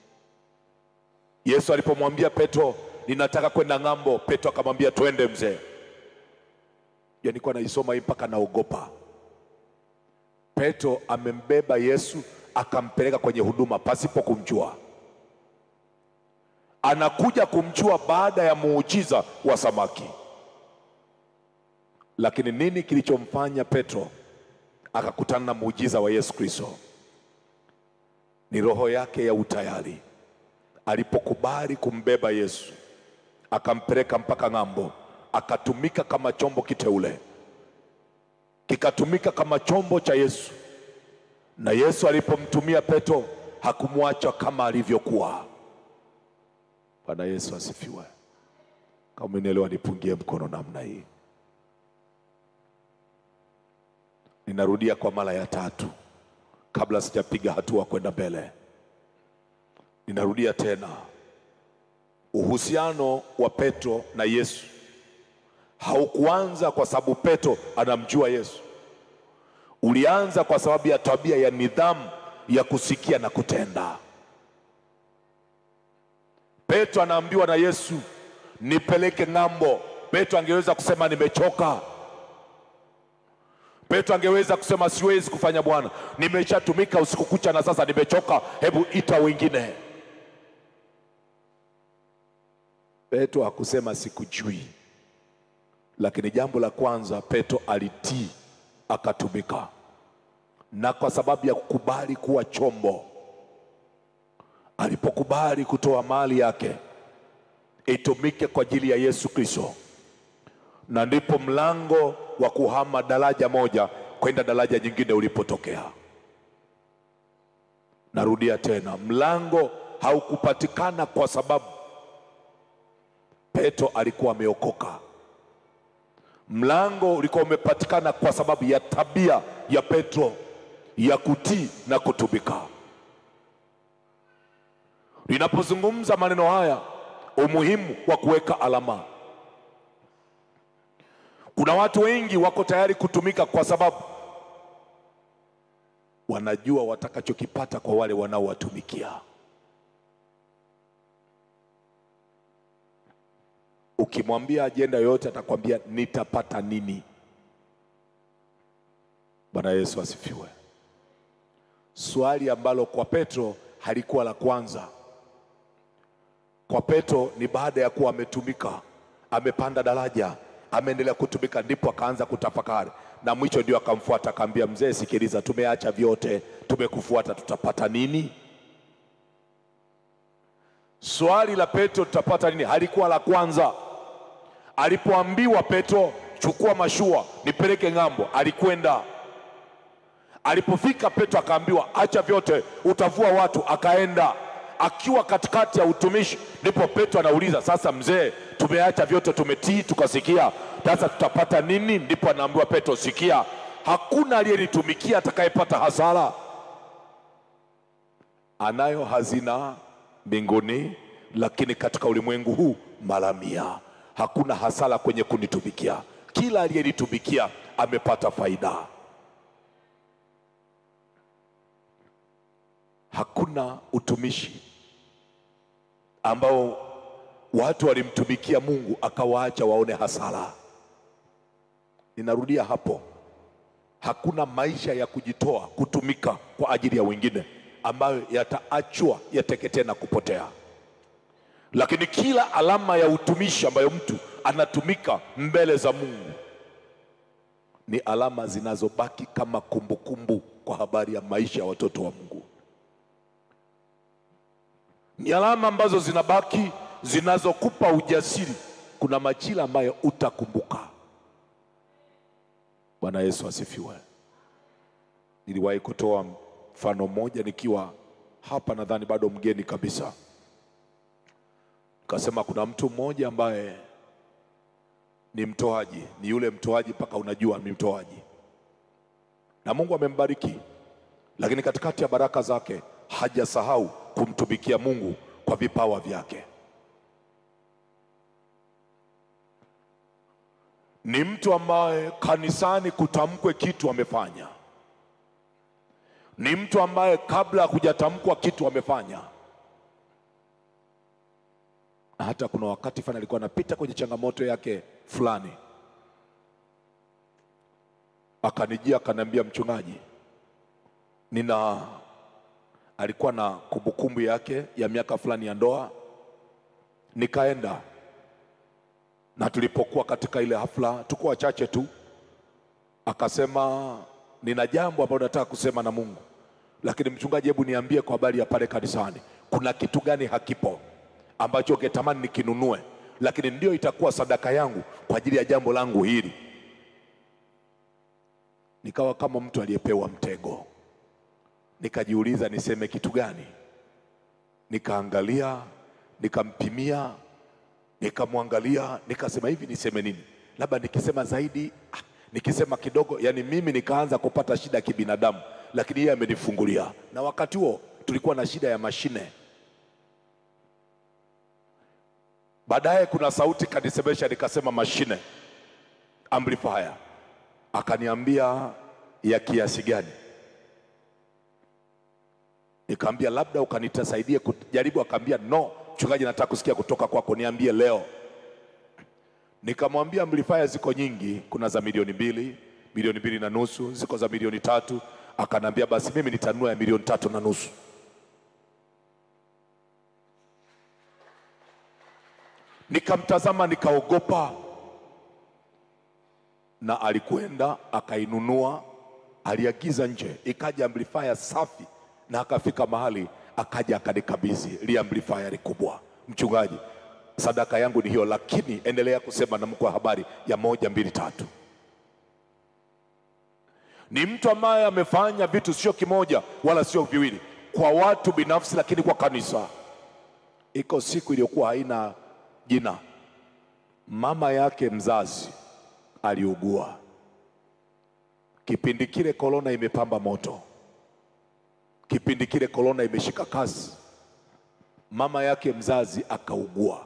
Yesu alipomwambia Petro, ninataka kwenda ng'ambo, Petro akamwambia, twende mzee. Nilikuwa naisoma hii mpaka naogopa. Petro amembeba Yesu akampeleka kwenye huduma pasipo kumjua. Anakuja kumjua baada ya muujiza wa samaki. Lakini nini kilichomfanya Petro akakutana na muujiza wa Yesu Kristo? Ni roho yake ya utayari. Alipokubali kumbeba Yesu, akampeleka mpaka ng'ambo, akatumika kama chombo kiteule, kikatumika kama chombo cha Yesu. Na Yesu alipomtumia Petro hakumwacha kama alivyokuwa. Bwana Yesu asifiwe. Kama umenielewa, nipungie mkono namna hii. Ninarudia kwa mara ya tatu kabla sijapiga hatua kwenda mbele. Ninarudia tena, Uhusiano wa Petro na Yesu haukuanza kwa sababu Petro anamjua Yesu. Ulianza kwa sababu ya tabia ya nidhamu ya kusikia na kutenda. Petro anaambiwa na Yesu, nipeleke ng'ambo. Petro angeweza kusema nimechoka. Petro angeweza kusema siwezi kufanya Bwana, nimeshatumika usiku kucha na sasa nimechoka, hebu ita wengine. Petro hakusema sikujui. Lakini jambo la kwanza, Petro alitii akatumika. Na kwa sababu ya kukubali kuwa chombo, alipokubali kutoa mali yake itumike kwa ajili ya Yesu Kristo, na ndipo mlango wa kuhama daraja moja kwenda daraja nyingine ulipotokea. Narudia tena, mlango haukupatikana kwa sababu Petro alikuwa ameokoka. Mlango ulikuwa umepatikana kwa sababu ya tabia ya Petro ya kutii na kutumika. Ninapozungumza maneno haya, umuhimu wa kuweka alama. Kuna watu wengi wako tayari kutumika kwa sababu wanajua watakachokipata kwa wale wanaowatumikia. Ukimwambia ajenda yoyote atakwambia nitapata nini. Bwana Yesu asifiwe. Swali ambalo kwa Petro halikuwa la kwanza. Kwa Petro ni baada ya kuwa ametumika, amepanda daraja, ameendelea kutumika, ndipo akaanza kutafakari, na mwisho ndio akamfuata akamwambia, mzee sikiliza, tumeacha vyote tumekufuata, tutapata nini? Swali la Petro tutapata nini halikuwa la kwanza. Alipoambiwa Petro, chukua mashua nipeleke ng'ambo, alikwenda. Alipofika Petro akaambiwa acha vyote utavua watu, akaenda. Akiwa katikati ya utumishi ndipo Petro anauliza, sasa mzee, tumeacha vyote, tumetii, tukasikia, sasa tutapata nini? Ndipo anaambiwa Petro, sikia, hakuna aliyenitumikia atakayepata hasara. Anayo hazina mbinguni, lakini katika ulimwengu huu mara 100. Hakuna hasara kwenye kunitumikia. Kila aliyenitumikia amepata faida. Hakuna utumishi ambao watu walimtumikia Mungu akawaacha waone hasara. Ninarudia hapo, hakuna maisha ya kujitoa kutumika kwa ajili ya wengine ambayo yataachwa yateketee na kupotea. Lakini kila alama ya utumishi ambayo mtu anatumika mbele za Mungu ni alama zinazobaki kama kumbukumbu kwa habari ya maisha ya watoto wa Mungu. Ni alama ambazo zinabaki, zinazokupa ujasiri. Kuna majira ambayo utakumbuka. Bwana Yesu asifiwe. Niliwahi kutoa mfano mmoja nikiwa hapa, nadhani bado mgeni kabisa. Kasema kuna mtu mmoja ambaye ni mtoaji, ni yule mtoaji mpaka unajua ni mtoaji, na Mungu amembariki, lakini katikati ya baraka zake hajasahau kumtumikia Mungu kwa vipawa vyake. Ni mtu ambaye kanisani kutamkwe kitu amefanya. Ni mtu ambaye kabla kujatamkwa kitu amefanya. Na hata kuna wakati fulani alikuwa anapita kwenye changamoto yake fulani, akanijia akaniambia, mchungaji, alikuwa na kumbukumbu yake ya miaka fulani ya ndoa. Nikaenda, na tulipokuwa katika ile hafla tulikuwa wachache tu, akasema nina jambo ambalo nataka kusema na Mungu, lakini mchungaji, hebu niambie kwa habari ya pale kanisani, kuna kitu gani hakipo ambacho ungetamani nikinunue, lakini ndio itakuwa sadaka yangu kwa ajili ya jambo langu hili? Nikawa kama mtu aliyepewa mtego. Nikajiuliza niseme kitu gani. Nikaangalia, nikampimia, nikamwangalia, nikasema hivi niseme nini? Labda nikisema zaidi, nikisema kidogo, yani mimi nikaanza kupata shida ya kibinadamu, lakini yeye amenifungulia. Na wakati huo tulikuwa na shida ya mashine. Baadaye kuna sauti kanisemesha, nikasema mashine amplifier. Akaniambia ya kiasi gani? Nikamwambia labda ukanitasaidia kujaribu. Akaambia no mchungaji, nataka kusikia kutoka kwako, niambie leo. Nikamwambia amplifier ziko nyingi, kuna za milioni 2, milioni 2.5, ziko za milioni 3. Akanambia basi mimi nitanunua ya milioni 3.5. Nikamtazama nikaogopa, na alikwenda akainunua, aliagiza nje, ikaja amplifier safi, na akafika mahali akaja akanikabidhi ile amplifier kubwa. Mchungaji, sadaka yangu ni hiyo, lakini endelea kusema na mko habari ya 1, 2, 3. Ni mtu ambaye amefanya vitu sio kimoja wala sio viwili, kwa watu binafsi lakini kwa kanisa. Iko siku iliyokuwa haina jina, mama yake mzazi aliugua. Kipindi kile korona imepamba moto, kipindi kile korona imeshika kasi. Mama yake mzazi akaugua,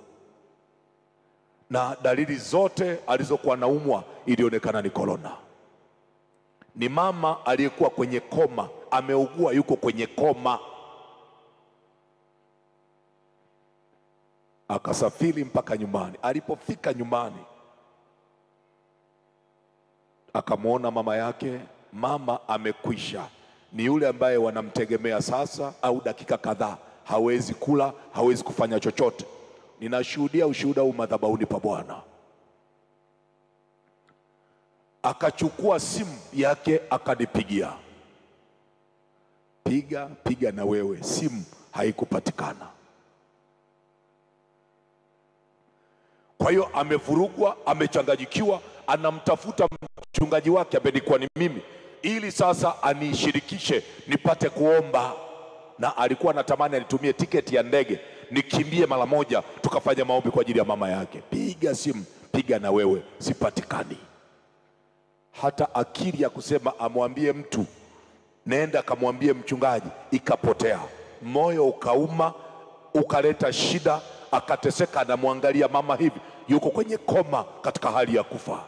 na dalili zote alizokuwa naumwa ilionekana ni korona. Ni mama aliyekuwa kwenye koma, ameugua, yuko kwenye koma. Akasafiri mpaka nyumbani. Alipofika nyumbani, akamwona mama yake. Mama amekwisha, ni yule ambaye wanamtegemea sasa, au dakika kadhaa hawezi kula, hawezi kufanya chochote. Ninashuhudia ushuhuda huu madhabahuni pa Bwana. Akachukua simu yake akanipigia, piga na wewe. Simu haikupatikana. Kwa hiyo amevurugwa, amechanganyikiwa, anamtafuta mchungaji wake ambaye nilikuwa ni mimi, ili sasa anishirikishe nipate kuomba. Na alikuwa anatamani anitumie tiketi ya ndege nikimbie mara moja tukafanya maombi kwa ajili ya mama yake. Piga simu, piga na wewe, sipatikani. Hata akili ya kusema amwambie mtu nenda kamwambie mchungaji ikapotea. Moyo ukauma, ukaleta shida, akateseka. Anamwangalia mama hivi, yuko kwenye koma, katika hali ya kufa.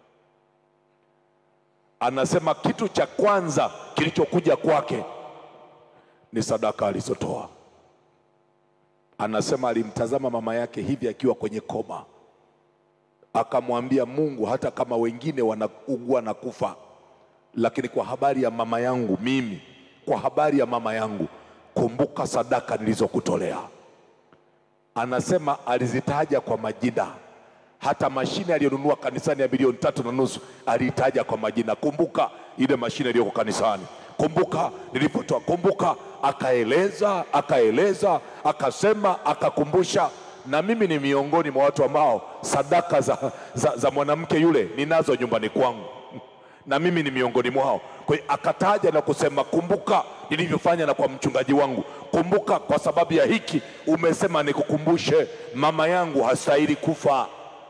Anasema kitu cha kwanza kilichokuja kwake ni sadaka alizotoa. Anasema alimtazama mama yake hivi akiwa kwenye koma, akamwambia Mungu, hata kama wengine wanaugua na kufa, lakini kwa habari ya mama yangu mimi, kwa habari ya mama yangu, kumbuka sadaka nilizokutolea. Anasema alizitaja kwa majina, hata mashine aliyonunua kanisani ya milioni 3.5 aliitaja kwa majina. Kumbuka ile mashine iliyoko kanisani, kumbuka nilipotoa, kumbuka. Akaeleza, akasema, akakumbusha. Na mimi ni miongoni mwa watu ambao sadaka za mwanamke yule ninazo nyumbani kwangu, na mimi ni miongoni mwao. Kwa hiyo akataja na kusema, kumbuka nilivyofanya na kwa mchungaji wangu, kumbuka kwa sababu ya hiki umesema nikukumbushe, mama yangu hastahili kufa.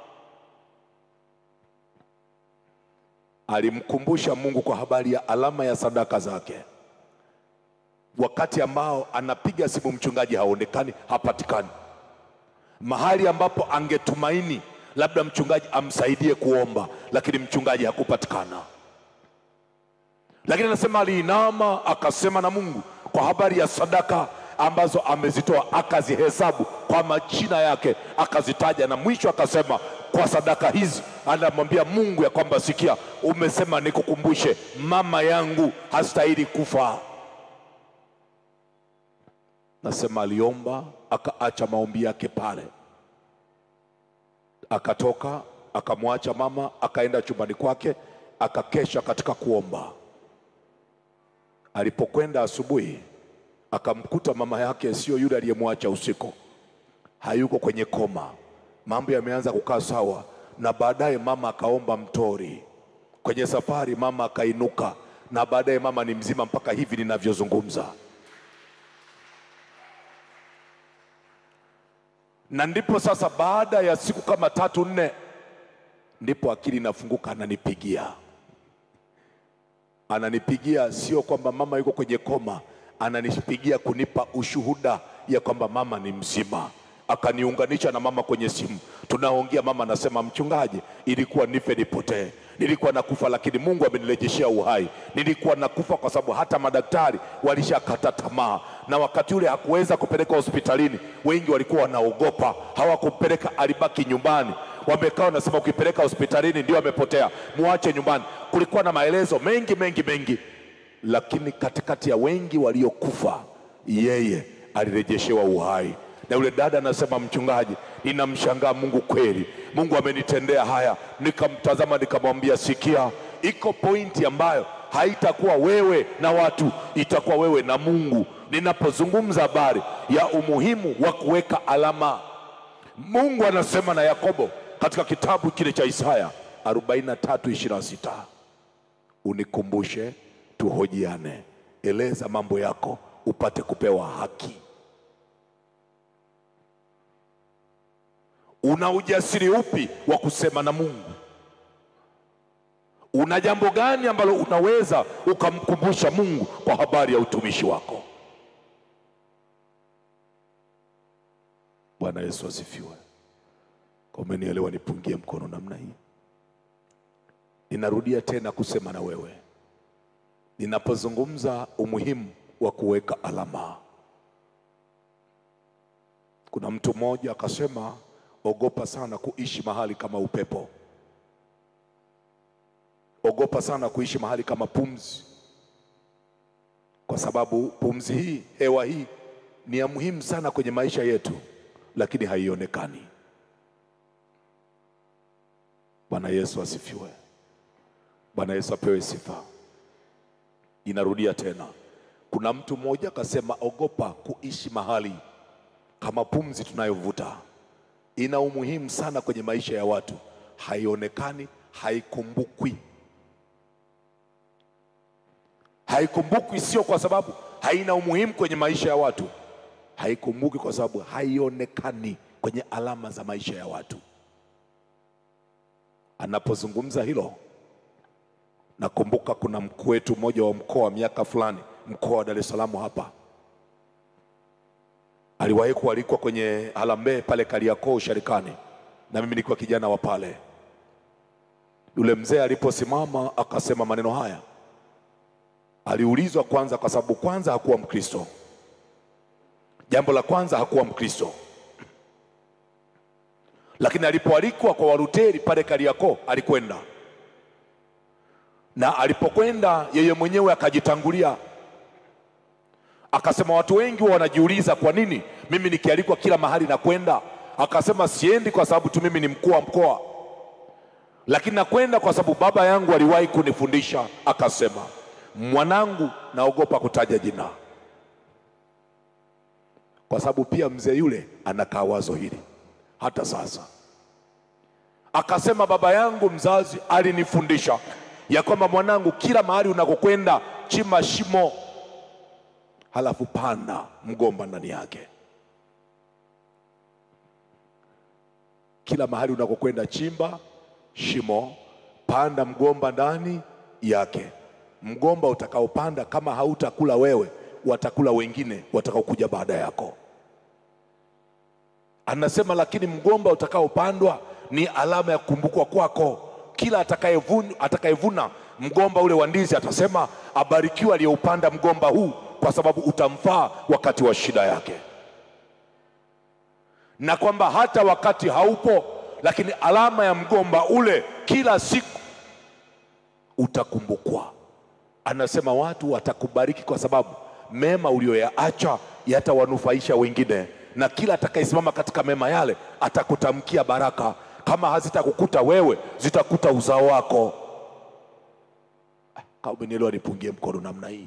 Alimkumbusha Mungu kwa habari ya alama ya sadaka zake. Wakati ambao anapiga simu mchungaji haonekani, hapatikani. Mahali ambapo angetumaini labda mchungaji amsaidie kuomba, lakini mchungaji hakupatikana. Lakini anasema aliinama akasema na Mungu kwa habari ya sadaka ambazo amezitoa, akazihesabu kwa majina yake, akazitaja, na mwisho akasema kwa sadaka hizi anamwambia Mungu ya kwamba sikia, umesema nikukumbushe mama yangu hastahili kufa. Nasema aliomba, akaacha maombi yake pale, akatoka, akamwacha mama, akaenda chumbani kwake, akakesha katika kuomba. Alipokwenda asubuhi, akamkuta mama yake sio yule aliyemwacha usiku, hayuko kwenye koma, mambo yameanza kukaa sawa. Na baadaye mama akaomba mtori kwenye safari, mama akainuka, na baadaye mama ni mzima mpaka hivi ninavyozungumza. Na ndipo sasa baada ya siku kama 3-4 ndipo akili inafunguka, ananipigia sio kwamba mama yuko kwenye koma, ananipigia kunipa ushuhuda ya kwamba mama ni mzima, akaniunganisha na mama kwenye simu. Tunaongea, mama anasema, mchungaji, ilikuwa nife nipotee, nilikuwa nakufa lakini Mungu amenirejeshea uhai. Nilikuwa nakufa kwa sababu hata madaktari walishakata tamaa, na wakati ule hakuweza kupeleka hospitalini. Wengi walikuwa wanaogopa, hawakumpeleka, alibaki nyumbani. Wamekaa wanasema ukipeleka hospitalini ndio amepotea, muache nyumbani. Kulikuwa na maelezo mengi, lakini katikati ya wengi waliokufa, yeye alirejeshewa uhai. Na yule dada anasema, mchungaji, ninamshangaa Mungu, kweli Mungu amenitendea haya. Nikamtazama nikamwambia, sikia, iko pointi ambayo haitakuwa wewe na watu, itakuwa wewe na Mungu. Ninapozungumza habari ya umuhimu wa kuweka alama, Mungu anasema na Yakobo katika kitabu kile cha Isaya 43:26, unikumbushe tuhojiane, eleza mambo yako upate kupewa haki. Una ujasiri upi wa kusema na Mungu? Una jambo gani ambalo unaweza ukamkumbusha Mungu kwa habari ya utumishi wako? Bwana Yesu asifiwe. Kama umenielewa, nipungie mkono namna hii. Ninarudia tena kusema na wewe, ninapozungumza umuhimu wa kuweka alama. Kuna mtu mmoja akasema, ogopa sana kuishi mahali kama upepo. Ogopa sana kuishi mahali kama pumzi, kwa sababu pumzi hii, hewa hii ni ya muhimu sana kwenye maisha yetu, lakini haionekani. Bwana Yesu asifiwe. Bwana Yesu apewe sifa. Inarudia tena, kuna mtu mmoja akasema, ogopa kuishi mahali kama pumzi tunayovuta. Ina umuhimu sana kwenye maisha ya watu, haionekani, haikumbukwi. Haikumbukwi sio kwa sababu haina umuhimu kwenye maisha ya watu, haikumbuki kwa sababu haionekani kwenye alama za maisha ya watu. Anapozungumza hilo, nakumbuka kuna mkuu wetu mmoja wa mkoa miaka fulani, mkoa wa Dar es Salaam hapa, aliwahi kualikwa kwenye Harambee pale Kariakoo Sharikani, na mimi nilikuwa kijana wa pale. Yule mzee aliposimama akasema maneno haya, aliulizwa kwanza, kwa sababu kwanza hakuwa Mkristo. Jambo la kwanza, hakuwa Mkristo, lakini alipoalikwa kwa Waruteri pale Kariakoo alikwenda, na alipokwenda yeye mwenyewe akajitangulia, akasema watu wengi wanajiuliza kwa nini mimi nikialikwa kila mahali na kwenda. Akasema siendi kwa sababu tu mimi ni mkuu wa mkoa, lakini nakwenda kwa sababu baba yangu aliwahi kunifundisha, akasema, mwanangu, naogopa kutaja jina. Kwa sababu pia mzee yule anakaa wazo hili hata sasa. Akasema baba yangu mzazi alinifundisha ya kwamba, mwanangu, kila mahali unakokwenda chimba shimo, halafu panda mgomba ndani yake. Kila mahali unakokwenda chimba shimo, panda mgomba ndani yake. Mgomba utakaopanda kama hautakula wewe, watakula wengine watakaokuja baada yako. Anasema lakini mgomba utakaopandwa ni alama ya kukumbukwa kwako. Kila atakayevuna mgomba ule wa ndizi atasema, abarikiwa aliyeupanda mgomba huu, kwa sababu utamfaa wakati wa shida yake. Na kwamba hata wakati haupo, lakini alama ya mgomba ule kila siku utakumbukwa. Anasema watu watakubariki kwa sababu mema ulioyaacha yatawanufaisha wengine, na kila atakayesimama katika mema yale atakutamkia baraka. Kama hazitakukuta wewe, zitakuta uzao wako. Kama umenielewa, nipungie mkono namna hii.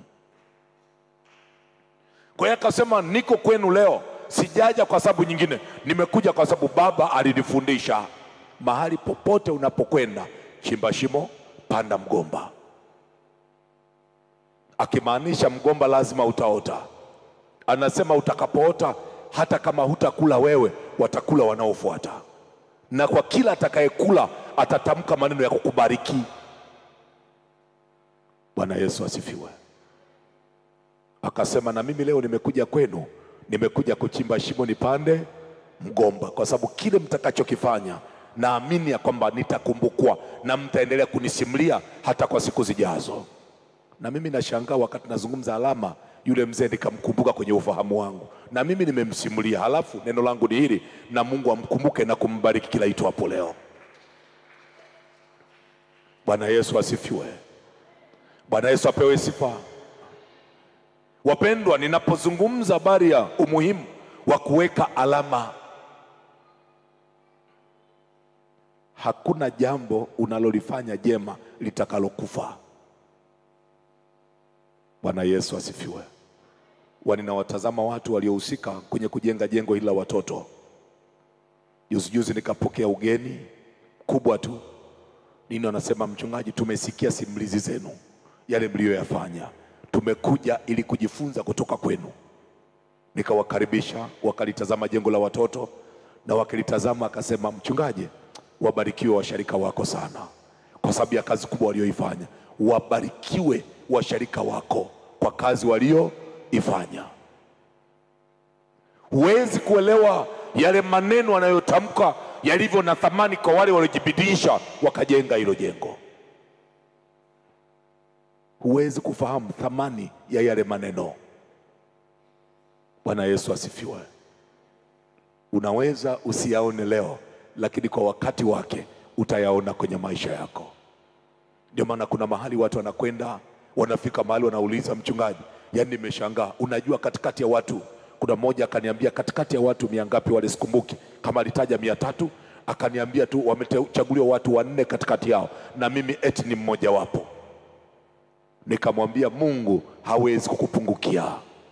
Kwa hiyo akasema, niko kwenu leo, sijaja kwa sababu nyingine, nimekuja kwa sababu baba alinifundisha, mahali popote unapokwenda chimba shimo, panda mgomba. Akimaanisha mgomba lazima utaota. Anasema utakapoota, hata kama hutakula wewe, watakula wanaofuata, na kwa kila atakayekula atatamka maneno ya kukubariki. Bwana Yesu asifiwe. Akasema na mimi leo nimekuja kwenu, nimekuja kuchimba shimo nipande mgomba, kwa sababu kile mtakachokifanya naamini ya kwamba nitakumbukwa na mtaendelea kunisimulia hata kwa siku zijazo. Na mimi nashangaa wakati nazungumza alama, yule mzee nikamkumbuka kwenye ufahamu wangu, na mimi nimemsimulia. Halafu neno langu ni hili, na Mungu amkumbuke na kumbariki kila itwapo leo. Bwana Yesu asifiwe. Bwana Yesu apewe sifa. Wapendwa, ninapozungumza habari ya umuhimu wa kuweka alama, hakuna jambo unalolifanya jema litakalokufa. Bwana Yesu asifiwe. Ninawatazama watu waliohusika kwenye kujenga jengo hili la watoto. Juzi nikapokea ugeni kubwa tu. Nini wanasema, mchungaji, tumesikia simulizi zenu, yale mlioyafanya. Tumekuja ili kujifunza kutoka kwenu. Nikawakaribisha, wakalitazama jengo la watoto, na wakilitazama akasema, mchungaji, wabarikiwe washirika wako sana kwa sababu ya kazi kubwa walioifanya. Wabarikiwe washirika wako kwa kazi walioifanya. Huwezi kuelewa yale maneno anayotamka yalivyo na thamani kwa wale waliojibidisha wakajenga hilo jengo. Huwezi kufahamu thamani ya yale maneno. Bwana Yesu asifiwe. Unaweza usiyaone leo, lakini kwa wakati wake utayaona kwenye maisha yako. Ndio maana kuna mahali watu wanakwenda, wanafika mahali wanauliza, mchungaji, yani nimeshangaa, unajua katikati ya watu, kuna mmoja akaniambia katikati ya watu 100 wale, sikumbuki kama alitaja 300, akaniambia tu wamechaguliwa watu 4 katikati yao, na mimi eti ni mmoja wapo. Nikamwambia, Mungu hawezi kukupungukia.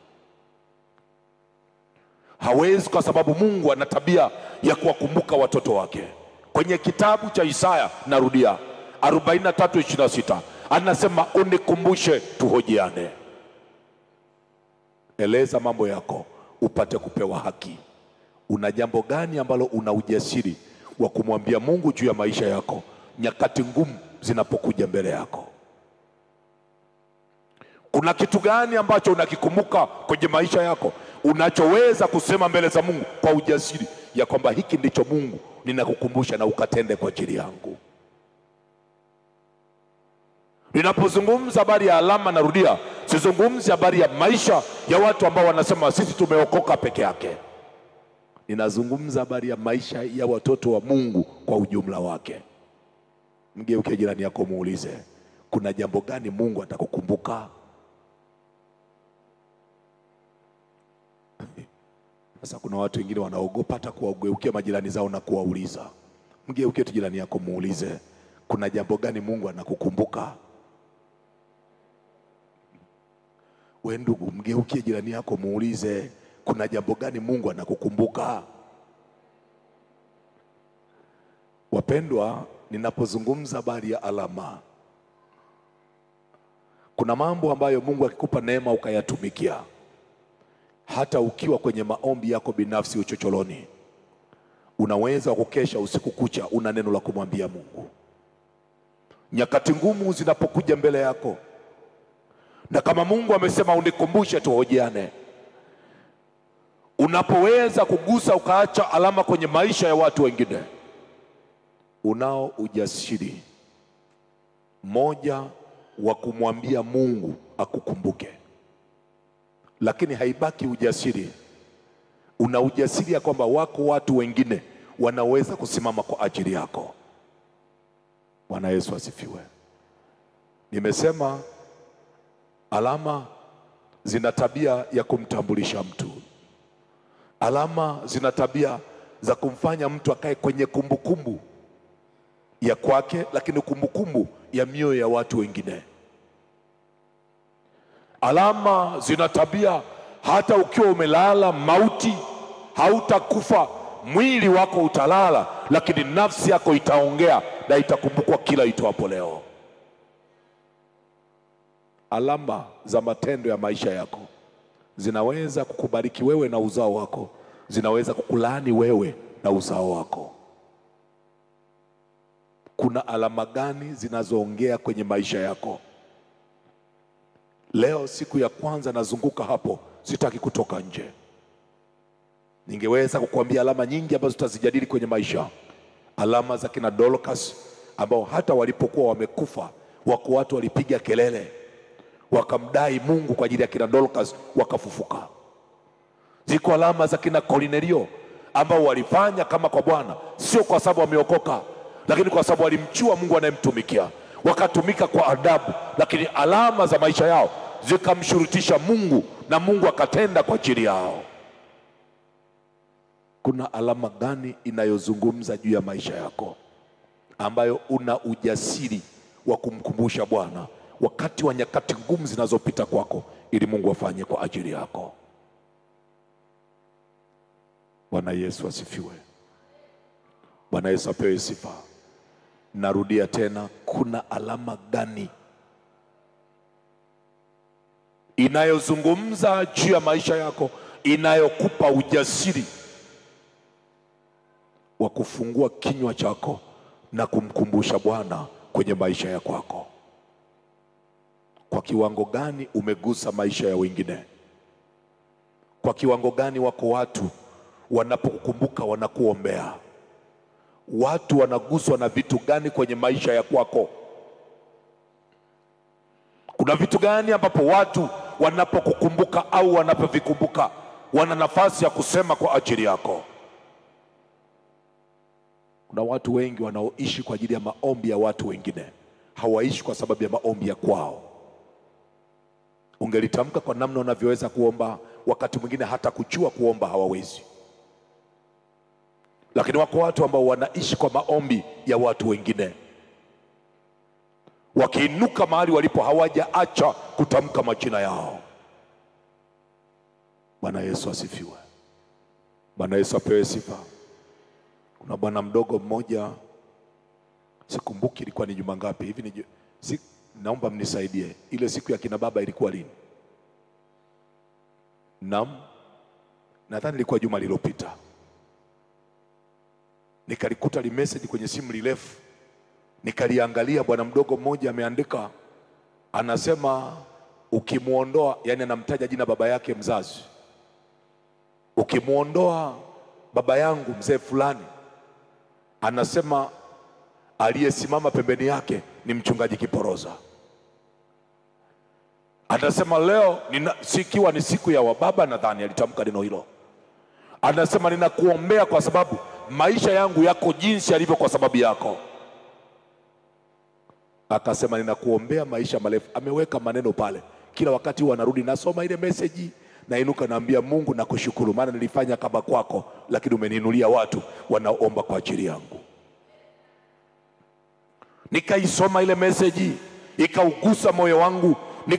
Hawezi, kwa sababu Mungu ana tabia ya kuwakumbuka watoto wake. Kwenye kitabu cha Isaya, narudia 43:26, anasema unikumbushe tuhojiane. Eleza mambo yako upate kupewa haki. Una jambo gani ambalo una ujasiri wa kumwambia Mungu juu ya maisha yako nyakati ngumu zinapokuja mbele yako? Kuna kitu gani ambacho unakikumbuka kwenye maisha yako unachoweza kusema mbele za Mungu kwa ujasiri ya kwamba hiki ndicho Mungu ninakukumbusha na ukatende kwa ajili yangu? Ninapozungumza habari ya alama, narudia, sizungumzi habari ya maisha ya watu ambao wanasema sisi tumeokoka peke yake. Ninazungumza habari ya maisha ya watoto wa Mungu kwa ujumla wake. Mgeuke jirani yako, muulize, kuna jambo gani Mungu atakukumbuka? Sasa kuna watu wengine wanaogopa hata kuwageukia majirani zao na kuwauliza. Mgeuke tu jirani yako, muulize, kuna jambo gani Mungu anakukumbuka? We ndugu, mgeukie jirani yako, muulize, kuna jambo gani Mungu anakukumbuka? Wapendwa, ninapozungumza habari ya alama, kuna mambo ambayo Mungu akikupa neema ukayatumikia, hata ukiwa kwenye maombi yako binafsi uchochoroni, unaweza kukesha usiku kucha, una neno la kumwambia Mungu. Nyakati ngumu zinapokuja mbele yako, na kama Mungu amesema unikumbushe tuhojiane, unapoweza kugusa ukaacha alama kwenye maisha ya watu wengine, unao ujasiri moja wa kumwambia Mungu akukumbuke. Lakini haibaki ujasiri, una ujasiri ya kwamba wako watu wengine wanaweza kusimama kwa ajili yako. Bwana Yesu asifiwe. Nimesema alama zina tabia ya kumtambulisha mtu. Alama zina tabia za kumfanya mtu akae kwenye kumbukumbu ya kwake, lakini kumbukumbu ya mioyo ya watu wengine. Alama zina tabia, hata ukiwa umelala mauti hautakufa, mwili wako utalala, lakini nafsi yako itaongea na itakumbukwa kila itwapo leo. Alama za matendo ya maisha yako zinaweza kukubariki wewe na uzao wako, zinaweza kukulaani wewe na uzao wako. Kuna alama gani zinazoongea kwenye maisha yako? Leo siku ya kwanza nazunguka hapo, sitaki kutoka nje. Ningeweza kukuambia alama nyingi ambazo tutazijadili kwenye maisha. Alama za kina Dorcas ambao hata walipokuwa wamekufa wako watu walipiga kelele wakamdai Mungu kwa ajili ya kina Dorcas wakafufuka. Ziko alama za kina Cornelio ambao walifanya kama kwa Bwana, sio kwa sababu wameokoka, lakini kwa sababu walimjua Mungu anayemtumikia, wakatumika kwa adabu, lakini alama za maisha yao zikamshurutisha Mungu na Mungu akatenda kwa ajili yao. Kuna alama gani inayozungumza juu ya maisha yako ambayo una ujasiri wa kumkumbusha Bwana wakati wa nyakati ngumu zinazopita kwako, ili Mungu afanye kwa ajili yako? Bwana Yesu asifiwe. Bwana Yesu apewe sifa. Narudia tena, kuna alama gani inayozungumza juu ya maisha yako, inayokupa ujasiri wa kufungua kinywa chako na kumkumbusha Bwana kwenye maisha ya kwako? Kwa kiwango gani umegusa maisha ya wengine? Kwa kiwango gani wako watu wanapokukumbuka wanakuombea? Watu wanaguswa na vitu gani kwenye maisha ya kwako? Kuna vitu gani ambapo watu wanapokukumbuka au wanapovikumbuka wana nafasi ya kusema kwa ajili yako? Kuna watu wengi wanaoishi kwa ajili ya maombi ya watu wengine, hawaishi kwa sababu ya maombi ya kwao. Ungelitamka kwa namna unavyoweza kuomba, wakati mwingine hata kujua kuomba hawawezi. Lakini wako watu ambao wanaishi kwa maombi ya watu wengine, wakiinuka mahali walipo hawajaacha kutamka majina yao. Bwana Yesu asifiwe. Bwana Yesu apewe sifa. Kuna bwana mdogo mmoja, sikumbuki ilikuwa ni juma ngapi hivi, naomba mnisaidie, ile siku ya kina baba ilikuwa lini? Nadhani ilikuwa juma lililopita. Nikalikuta message kwenye simu lirefu, nikaliangalia. Bwana mdogo mmoja ameandika, anasema ukimuondoa, yani anamtaja jina baba yake mzazi, ukimuondoa baba yangu mzee fulani, anasema aliyesimama pembeni yake ni mchungaji Kiporoza. Anasema leo sikiwa ni siku ya wababa, nadhani alitamka neno hilo. Anasema ninakuombea kwa sababu maisha yangu yako jinsi yalivyo kwa sababu yako. Akasema ninakuombea maisha marefu. Ameweka maneno pale. Kila wakati huwa narudi nasoma ile message, nainuka naambia Mungu nakushukuru, maana nilifanya kama kwako, lakini umeniinulia watu wanaomba kwa ajili yangu. Nikaisoma ile message, ikaugusa moyo wangu.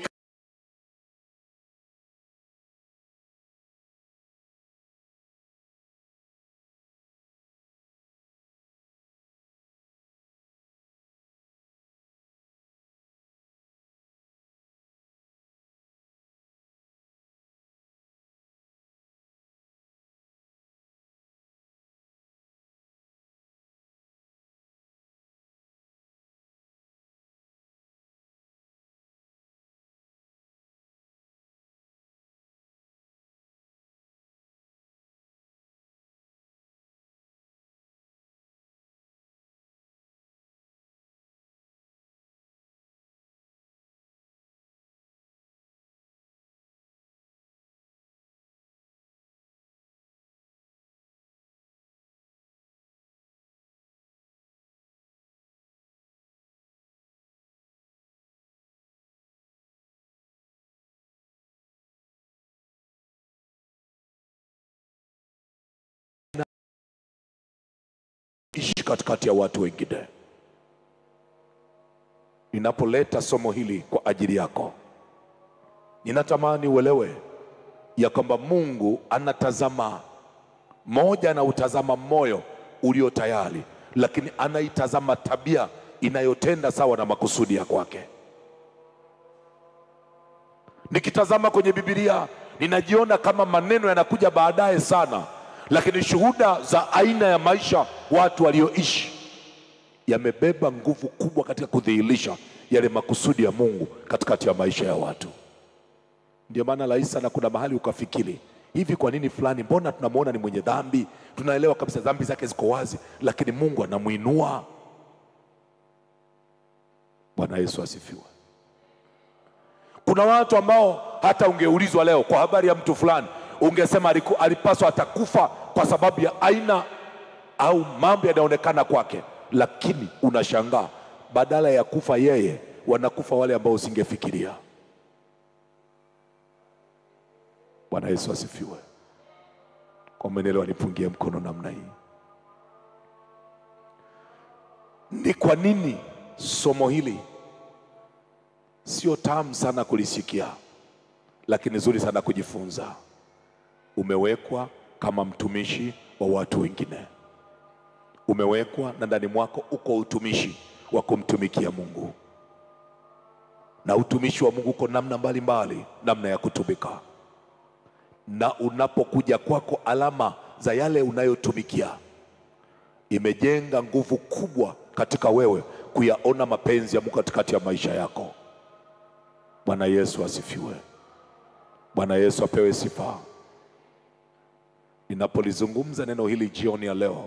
Ishi katikati ya watu wengine. Ninapoleta somo hili kwa ajili yako, ninatamani uelewe ya kwamba Mungu anatazama moja, anautazama moyo ulio tayari, lakini anaitazama tabia inayotenda sawa na makusudi ya kwake. Nikitazama kwenye Biblia ninajiona kama maneno yanakuja baadaye sana, lakini shuhuda za aina ya maisha watu walioishi yamebeba nguvu kubwa katika kudhihirisha yale makusudi ya Mungu katikati ya maisha ya watu. Ndio maana rahisi sana kuna mahali ukafikiri hivi kwa nini fulani, mbona tunamwona ni mwenye dhambi, tunaelewa kabisa dhambi zake ziko wazi, lakini Mungu anamuinua. Bwana Yesu asifiwe. Kuna watu ambao hata ungeulizwa leo kwa habari ya mtu fulani, ungesema alipaswa atakufa kwa sababu ya aina au mambo yanaonekana kwake, lakini unashangaa badala ya kufa yeye, wanakufa wale ambao usingefikiria. Bwana Yesu asifiwe. Kwa mwenelewa nipungie mkono namna hii. Ni kwa nini somo hili sio tamu sana kulisikia, lakini nzuri sana kujifunza? Umewekwa kama mtumishi wa watu wengine, umewekwa na ndani mwako uko utumishi wa kumtumikia Mungu, na utumishi wa Mungu uko namna mbalimbali, namna ya kutumika. Na unapokuja kwako, alama za yale unayotumikia imejenga nguvu kubwa katika wewe kuyaona mapenzi ya Mungu katikati ya maisha yako. Bwana Yesu asifiwe. Bwana Yesu apewe sifa. Ninapolizungumza neno hili jioni ya leo,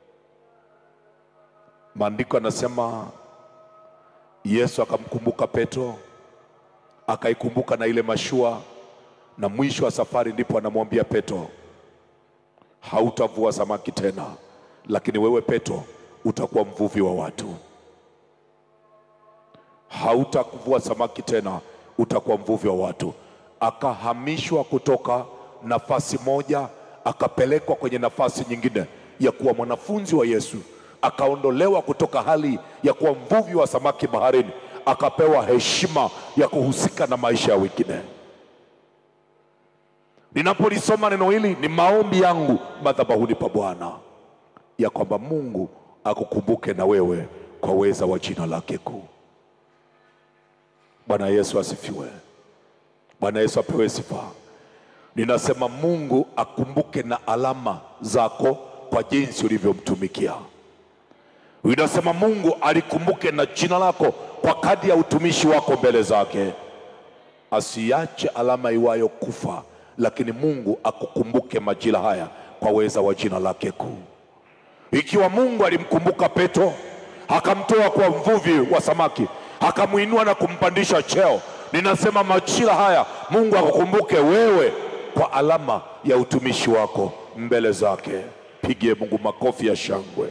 maandiko yanasema Yesu akamkumbuka Petro, akaikumbuka na ile mashua, na mwisho wa safari ndipo anamwambia Petro, hautavua samaki tena, lakini wewe Petro utakuwa mvuvi wa watu. Hautakuvua samaki tena, utakuwa mvuvi wa watu. Akahamishwa kutoka nafasi moja akapelekwa kwenye nafasi nyingine ya kuwa mwanafunzi wa Yesu. Akaondolewa kutoka hali ya kuwa mvuvi wa samaki baharini, akapewa heshima ya kuhusika na maisha ya wengine. Ninapolisoma neno hili, ni maombi yangu madhabahuni pa Bwana ya kwamba Mungu akukumbuke na wewe kwa uweza wa jina lake kuu. Bwana Yesu asifiwe. Bwana Yesu apewe sifa. Ninasema Mungu akumbuke na alama zako kwa jinsi ulivyomtumikia. Ninasema Mungu alikumbuke na jina lako kwa kadri ya utumishi wako mbele zake. Asiache alama iwayo kufa, lakini Mungu akukumbuke majira haya kwa uweza wa jina lake kuu. Ikiwa Mungu alimkumbuka Petro, akamtoa kwa mvuvi wa samaki, akamuinua na kumpandisha cheo, ninasema majira haya Mungu akukumbuke wewe kwa alama ya utumishi wako mbele zake. Pigie Mungu makofi ya shangwe.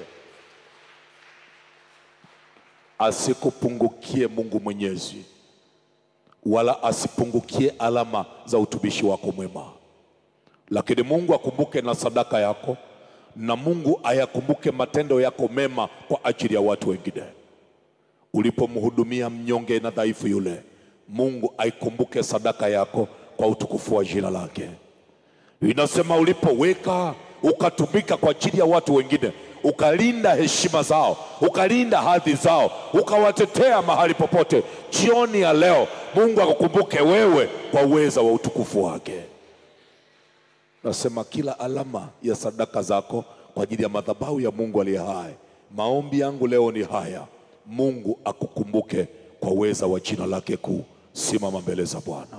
Asikupungukie Mungu Mwenyezi, wala asipungukie alama za utumishi wako mwema, lakini Mungu akumbuke na sadaka yako, na Mungu ayakumbuke matendo yako mema kwa ajili ya watu wengine. Ulipomhudumia mnyonge na dhaifu yule, Mungu aikumbuke sadaka yako kwa utukufu wa jina lake. Inasema ulipoweka ukatumika kwa ajili ya watu wengine, ukalinda heshima zao, ukalinda hadhi zao, ukawatetea mahali popote, jioni ya leo Mungu akukumbuke wewe kwa uweza wa utukufu wake. Nasema kila alama ya sadaka zako kwa ajili ya madhabahu ya Mungu aliye hai, maombi yangu leo ni haya: Mungu akukumbuke kwa uweza wa jina lake kuu. Simama mbele za Bwana.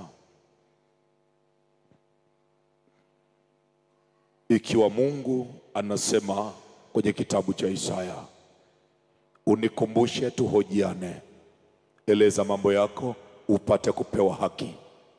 Ikiwa Mungu anasema kwenye kitabu cha Isaya, unikumbushe tuhojiane, eleza mambo yako upate kupewa haki.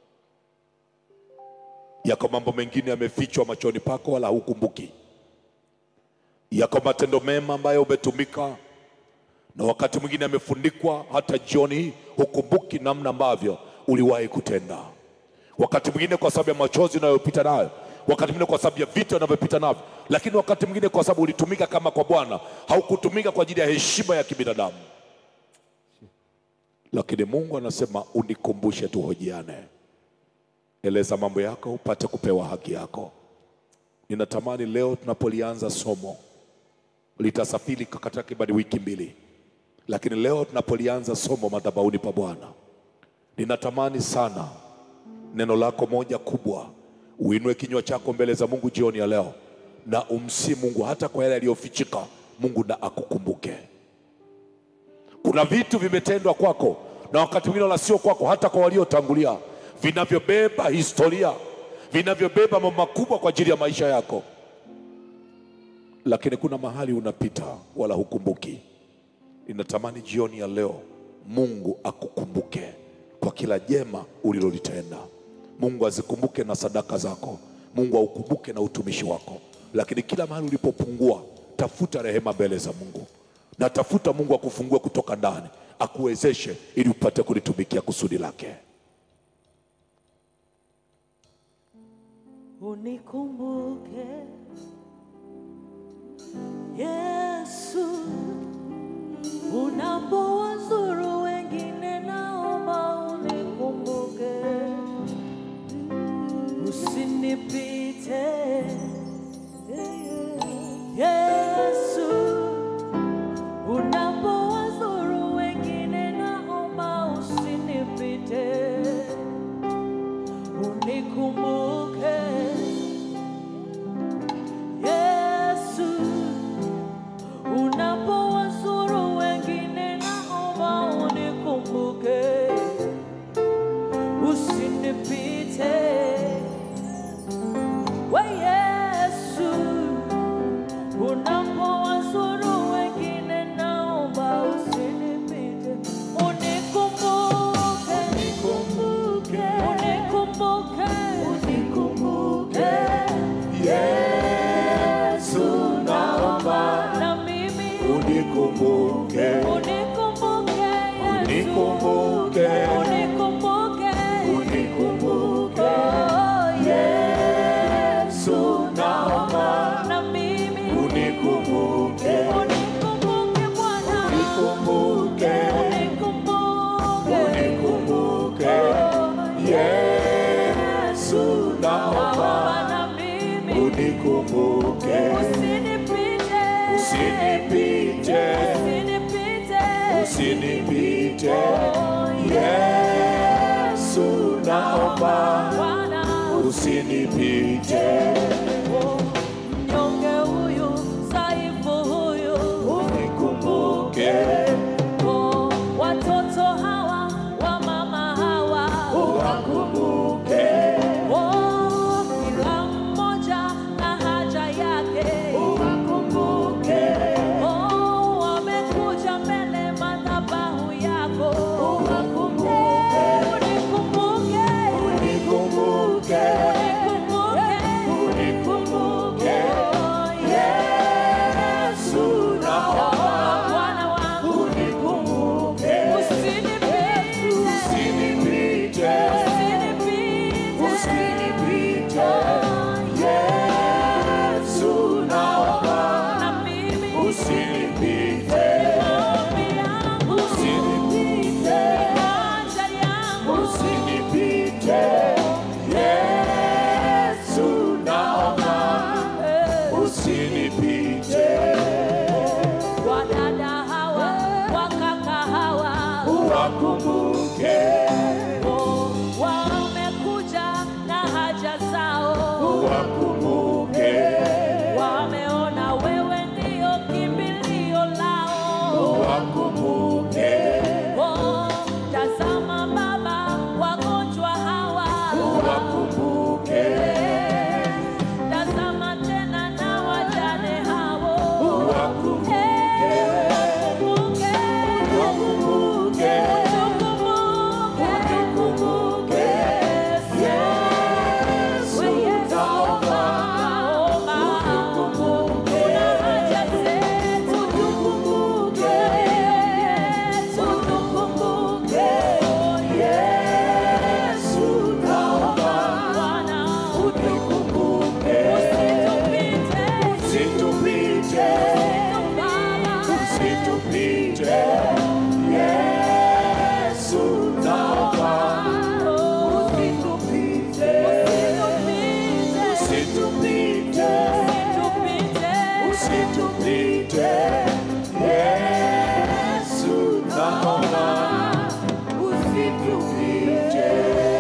Yako mambo mengine yamefichwa machoni pako wala hukumbuki. Yako matendo mema ambayo umetumika na wakati mwingine yamefunikwa, hata jioni hukumbuki namna ambavyo uliwahi kutenda. Wakati mwingine kwa sababu ya machozi unayopita nayo, wakati mwingine kwa sababu ya vita unavyopita navyo, lakini wakati mwingine kwa sababu ulitumika kama kwa Bwana, haukutumika kwa ajili ya heshima ya kibinadamu. Lakini Mungu anasema unikumbushe tuhojiane, eleza mambo yako upate kupewa haki yako. Ninatamani leo tunapolianza somo, litasafiri katika takriban wiki 2, lakini leo tunapolianza somo madhabahuni pa Bwana, ninatamani sana neno lako moja kubwa, uinue kinywa chako mbele za Mungu jioni ya leo na umsi Mungu hata kwa yale yaliyofichika. Mungu na akukumbuke. Kuna vitu vimetendwa kwako na wakati mwingine wala sio kwako, hata kwa waliotangulia, vinavyobeba historia, vinavyobeba mambo makubwa kwa ajili ya maisha yako, lakini kuna mahali unapita wala hukumbuki. Ninatamani jioni ya leo Mungu akukumbuke kwa kila jema ulilolitenda. Mungu azikumbuke na sadaka zako. Mungu aukumbuke na utumishi wako. Lakini kila mahali ulipopungua, tafuta rehema mbele za Mungu, na tafuta Mungu akufungue kutoka ndani, akuwezeshe ili upate kulitumikia kusudi lake. Unikumbuke Yesu, unapowazuru wengine, naomba unikumbuke, usinipite Yesu, unapowazuru wengine, naomba usinipite, unikumbuke Yesu, unapowazuru wengine, naomba unikumbuke, usinipite we Yesu, unapowazuru wengine, naomba usinipite, unikumbuke, unikumbuke Yesu, naomba na mimi unikumbuke, unikumbuke Yesu, naomba na mimi unikumbuke Bwana, unikumbuke Yesu, naomba na mimi unikumbuke, usinipite Yesu, naomba usinipite. Mnyonge huyu, dhaifu huyu, unikumbuke. Watoto hawa, wa mama hawa, uwakumbuke. Kila mmoja na haja yake, uwakumbuke. Wamekuja mbele madhabahu yako, uwakumbuke. Unikumbuke Yesu, naomba Bwana wangu, unikumbuke, usinipite Yesu, naomba na mimi usinipite, usinipite Yesu, naomba usinipite. Wadada hawa, wakaka hawa, uwakumbuke. Wamekuja na haja zao, uwakumbuke. Wameona wewe ndio kimbilio lao, uwakumbuke. Tazama Baba, wagonjwa hawa, uwakumbuke. Tazama tena na wajane hao, uwakumbuke. Unikumbuke Yesu, naomba unikumbuke. Una haja zetu, tukumbuke Yesu, tukumbuke Yesu, naomba Bwana unikumbuke, usitupite Yesu, naomba usitupite Yesu, naomba usitupite.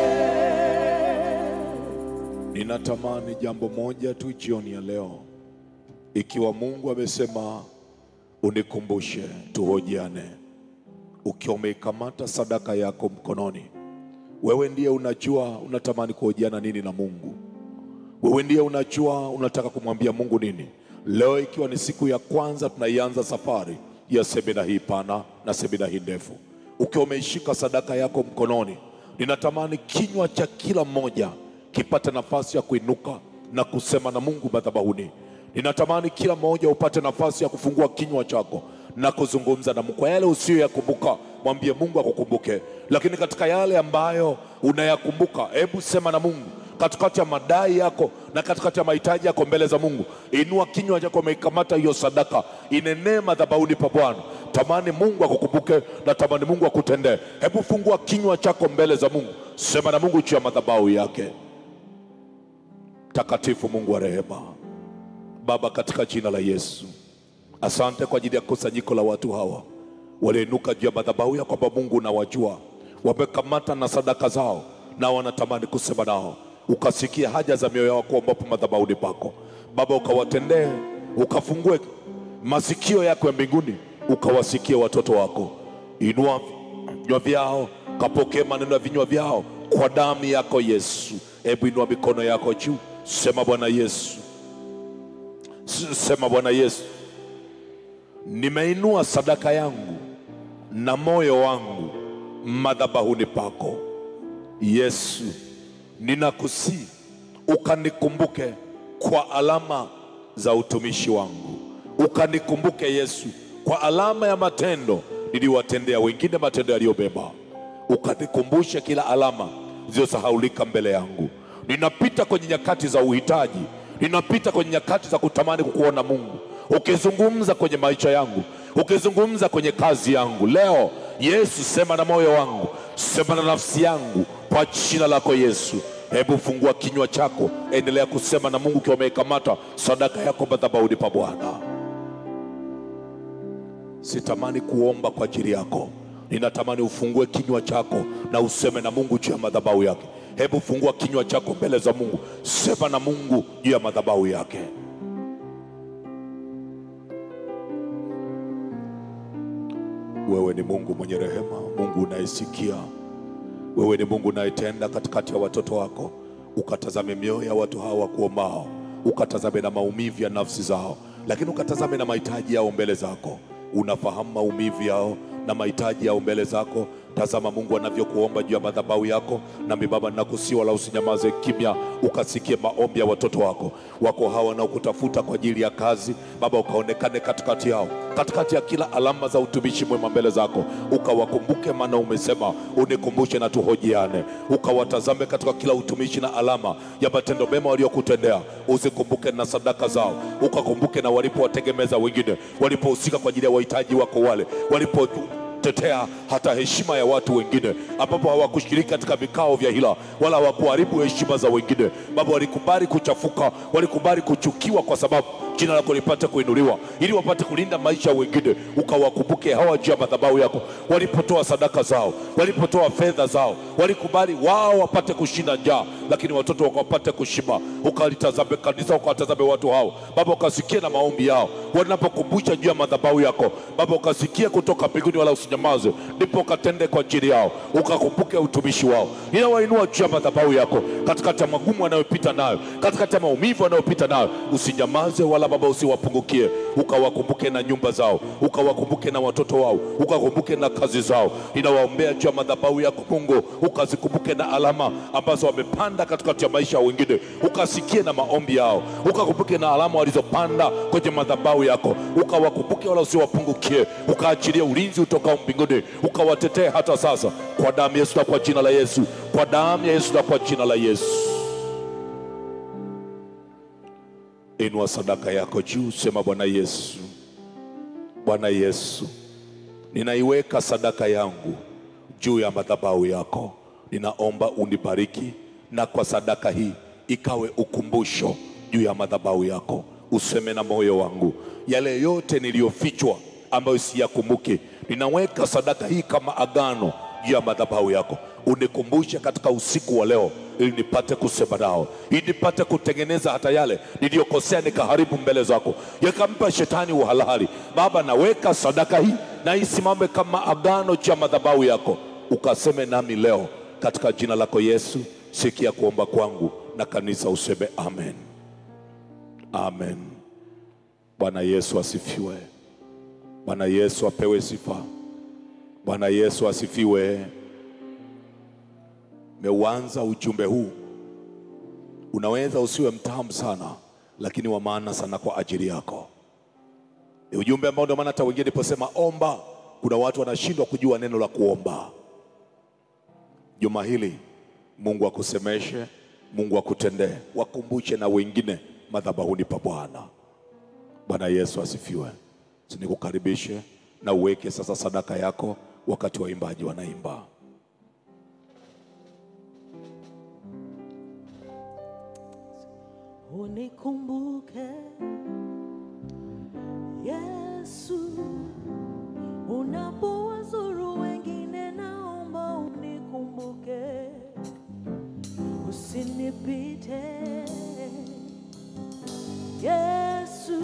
Ninatamani jambo moja tu jioni ya leo, ikiwa Mungu amesema unikumbushe, tuhojiane. Ukiwa umeikamata sadaka yako mkononi, wewe ndiye unajua unatamani kuhojiana nini na Mungu. Wewe ndiye unajua unataka kumwambia Mungu nini. Leo ikiwa ni siku ya kwanza tunaianza safari ya semina hii pana na semina hii ndefu, ukiwa umeishika sadaka yako mkononi, ninatamani kinywa cha kila mmoja kipate nafasi ya kuinuka na kusema na Mungu madhabahuni. Ninatamani kila mmoja upate nafasi ya kufungua kinywa chako na kuzungumza na Mungu. Kwa yale usiyoyakumbuka, mwambie Mungu akukumbuke. Lakini katika yale ambayo unayakumbuka, hebu sema na Mungu. Katikati ya madai yako na katikati ya mahitaji yako mbele za Mungu, inua kinywa chako, umeikamata hiyo sadaka, inenee madhabahuni pa Bwana. Tamani Mungu akukumbuke na tamani Mungu akutendee. Hebu fungua kinywa chako mbele za Mungu, sema na Mungu juu ya madhabahu yake. Takatifu Mungu wa rehema, Baba, katika jina la Yesu, asante kwa ajili ya kusanyiko la watu hawa walioinuka juu ya madhabahu yako. Baba Mungu, unawajua, wamekamata na sadaka zao na wanatamani kusema nao. Ukasikia haja za mioyo yao kuombapo madhabahuni pako Baba, ukawatendee, ukafungue masikio yako ya mbinguni, ukawasikie watoto wako. Inua vinywa vyao, kapokee maneno ya vinywa vyao kwa damu yako Yesu. Hebu inua mikono yako juu, sema Bwana Yesu, sema Bwana Yesu, nimeinua sadaka yangu na moyo wangu madhabahuni pako. Yesu, ninakusihi ukanikumbuke kwa alama za utumishi wangu. Ukanikumbuke Yesu kwa alama ya matendo niliwatendea wengine, matendo yaliyobeba. Ukanikumbushe kila alama zilizosahaulika mbele yangu. Ninapita kwenye nyakati za uhitaji, ninapita kwenye nyakati za kutamani kukuona Mungu ukizungumza kwenye maisha yangu, ukizungumza kwenye kazi yangu. Leo Yesu, sema na moyo wangu, sema na nafsi yangu kwa jina lako Yesu. Hebu fungua kinywa chako, endelea kusema na Mungu ukiwa umeikamata sadaka yako madhabahuni pa Bwana. Sitamani kuomba kwa ajili yako, ninatamani ufungue kinywa chako na useme na Mungu juu ya madhabahu yake. Hebu fungua kinywa chako mbele za Mungu, sema na Mungu juu ya madhabahu yake. Wewe ni Mungu mwenye rehema, Mungu unayesikia. Wewe ni Mungu unayetenda katikati ya watoto wako. Ukatazame mioyo ya watu hawa kuomao, ukatazame na maumivu ya nafsi zao, lakini ukatazame na mahitaji yao mbele zako. Unafahamu maumivu yao na mahitaji yao mbele zako. Tazama Mungu anavyokuomba juu ya madhabahu yako. Na Baba, ninakusihi wala usinyamaze kimya, ukasikie maombi ya watoto wako. Wako hawa wanaokutafuta kwa ajili ya kazi Baba, ukaonekane katikati yao, katikati ya kila alama za utumishi mwema mbele zako. Ukawakumbuke, maana umesema unikumbushe na tuhojiane. Ukawatazame katika kila utumishi na alama ya matendo mema waliokutendea. Usikumbuke na sadaka zao, ukakumbuke na walipowategemeza wengine, walipohusika kwa ajili ya wahitaji wako, wale walipotetea hata heshima ya watu wengine, ambapo hawakushiriki katika vikao vya hila wala hawakuharibu heshima za wengine. Baba, walikubali kuchafuka, walikubali kuchukiwa kwa sababu jina lako lipate kuinuliwa, ili wapate kulinda maisha wengine. Ukawakumbuke hawa juu ya madhabahu yako, walipotoa sadaka zao, walipotoa fedha zao, walikubali wao wapate kushinda njaa, lakini watoto wakapate kushiba. Ukalitazame kanisa, ukawatazame watu hao Baba, ukasikie na maombi yao wanapokumbusha juu ya madhabahu yako Baba, ukasikie kutoka mbinguni, wala usinyamaze, ndipo ukatende kwa ajili yao. Ukakumbuke utumishi wao. Ninawainua juu ya madhabahu yako, katikati ya magumu wanayopita nayo, katikati ya maumivu wanayopita nayo. Usinyamaze wala Baba usiwapungukie. Ukawakumbuke na nyumba zao, ukawakumbuke na watoto wao, ukakumbuke na kazi zao. Ninawaombea juu ya madhabahu yako Mungu, ukazikumbuke na alama ambazo wamepanda katikati ya maisha wengine. Ukasikie na maombi yao, ukakumbuke na alama walizopanda kwenye madhabahu yako. Ukawakumbuke wala usiwapungukie. Ukaachilie ulinzi utokao mbinguni, ukawatetee hata sasa, kwa damu ya Yesu na kwa jina la Yesu, kwa damu ya Yesu na kwa jina la Yesu. Inua sadaka yako juu, sema Bwana Yesu, Bwana Yesu, ninaiweka sadaka yangu juu ya madhabahu yako. Ninaomba unibariki, na kwa sadaka hii ikawe ukumbusho juu ya madhabahu yako. Useme na moyo wangu yale yote niliyofichwa ambayo siyakumbuki. Ninaweka sadaka hii kama agano juu ya madhabahu yako. Unikumbushe katika usiku wa leo, ili nipate kusema nao, ili nipate kutengeneza hata yale niliyokosea nikaharibu mbele zako, yakampa shetani uhalali. Baba, naweka sadaka hii na isimame kama agano juu ya madhabahu yako. Ukaseme nami leo katika jina lako Yesu. Sikia kuomba kwangu na kanisa useme amen. Amen. Bwana Yesu asifiwe. Bwana Yesu apewe sifa. Bwana Yesu asifiwe. Meuanza ujumbe huu. Unaweza usiwe mtamu sana, lakini wa maana sana kwa ajili yako. Ni ujumbe ambao ndio maana hata wengine posema omba, kuna watu wanashindwa kujua neno la kuomba. Juma hili Mungu akusemeshe, Mungu akutendee, wakumbushe na wengine madhabahuni pa Bwana. Bwana Yesu asifiwe. Nikukaribishe na uweke sasa sadaka yako wakati waimbaji wanaimba. Unikumbuke Yesu, unapowazuru wengine, naomba unikumbuke, usinipite Yesu,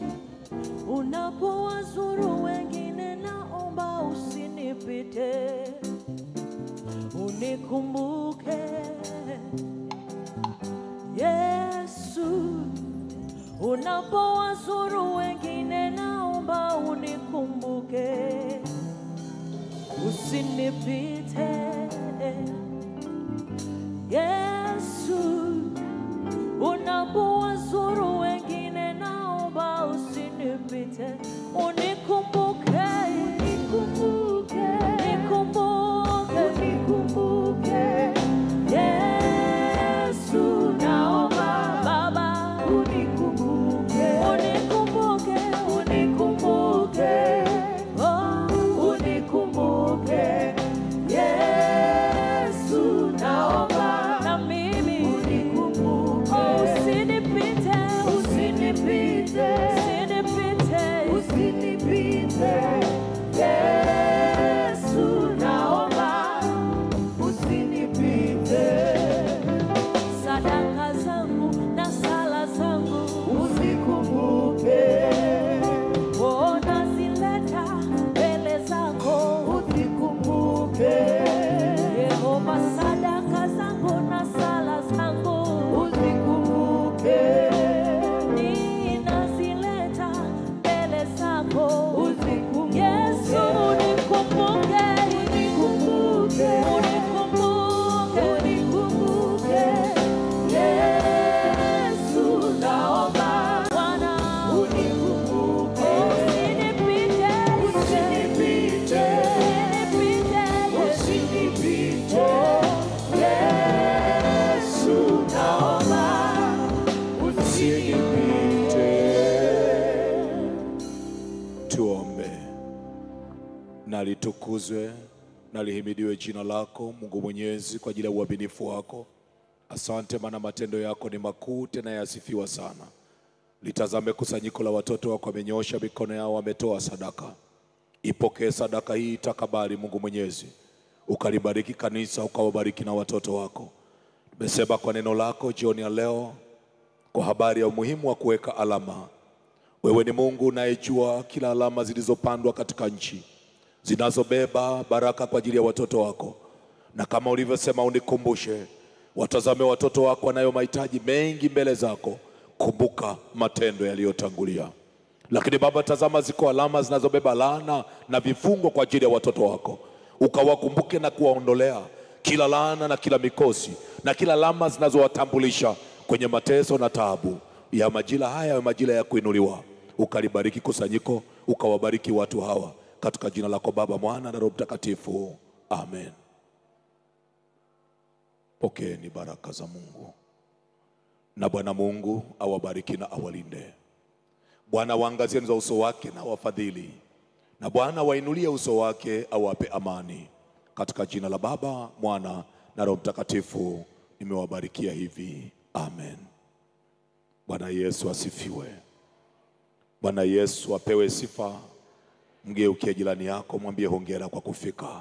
unapowazuru wengine, naomba usinipite, unikumbuke Yesu, unapowazuru wengine, naomba unikumbuke, usinipite Yesu, unapowazuru wengine, naomba usinipite, unikumbuke, unikumbuke, unikumbuke, unikumbuke Yesu, naomba Baba unikumbuke, unikumbuke, unikumbuke, oh, unikumbuke Yesu, naomba na mimi unikumbuke, oh, usinipite, usinipite, usinipite, usinipite Yesu, naomba usinipite, sadaka zangu na sala zangu usikumbuke, oh, nazileta mbele zako usikumbuke, Yehova, sadaka zangu na sala zangu usikumbuke, ninazileta mbele zako usikumbuke, Yesu unikumbuke, unikumbuke, unikumbuke, unikumbuke Yesu, naomba Bwana unikumbuke, usinipite, usinipite, usinipite Yesu, naomba usinipite. Tuombe. Na litukuzwe na lihimidiwe jina lako Mungu Mwenyezi kwa ajili ya uaminifu wako. Asante maana matendo yako ni makuu tena yasifiwa sana. Litazame kusanyiko la watoto wako, wamenyoosha mikono yao, wametoa sadaka. Ipokee sadaka hii, takabali Mungu Mwenyezi. Ukalibariki kanisa, ukawabariki na watoto wako. Tumesema kwa neno lako jioni ya leo kwa habari ya umuhimu wa kuweka alama. Wewe ni Mungu unayejua kila alama zilizopandwa katika nchi, zinazobeba baraka kwa ajili ya watoto wako. Na kama ulivyosema unikumbushe, watazame watoto wako wanayo mahitaji mengi mbele zako. Kumbuka matendo yaliyotangulia. Lakini Baba, tazama ziko alama zinazobeba laana na vifungo kwa ajili ya watoto wako. Ukawakumbuke na kuwaondolea kila laana na kila mikosi na kila alama zinazowatambulisha kwenye mateso na taabu ya majira haya, ya majira ya kuinuliwa. Ukalibariki kusanyiko, ukawabariki watu hawa katika jina lako Baba, Mwana na Roho Mtakatifu. Amen. Pokeeni baraka za Mungu. Na Bwana Mungu awabariki na awalinde. Bwana waangazie za uso wake na wafadhili. Na Bwana wainulie uso wake awape amani. Katika jina la Baba, Mwana na Roho Mtakatifu nimewabarikia hivi. Amen. Bwana Yesu asifiwe. Bwana Yesu apewe sifa. Mgeukie jirani yako, mwambie hongera kwa kufika.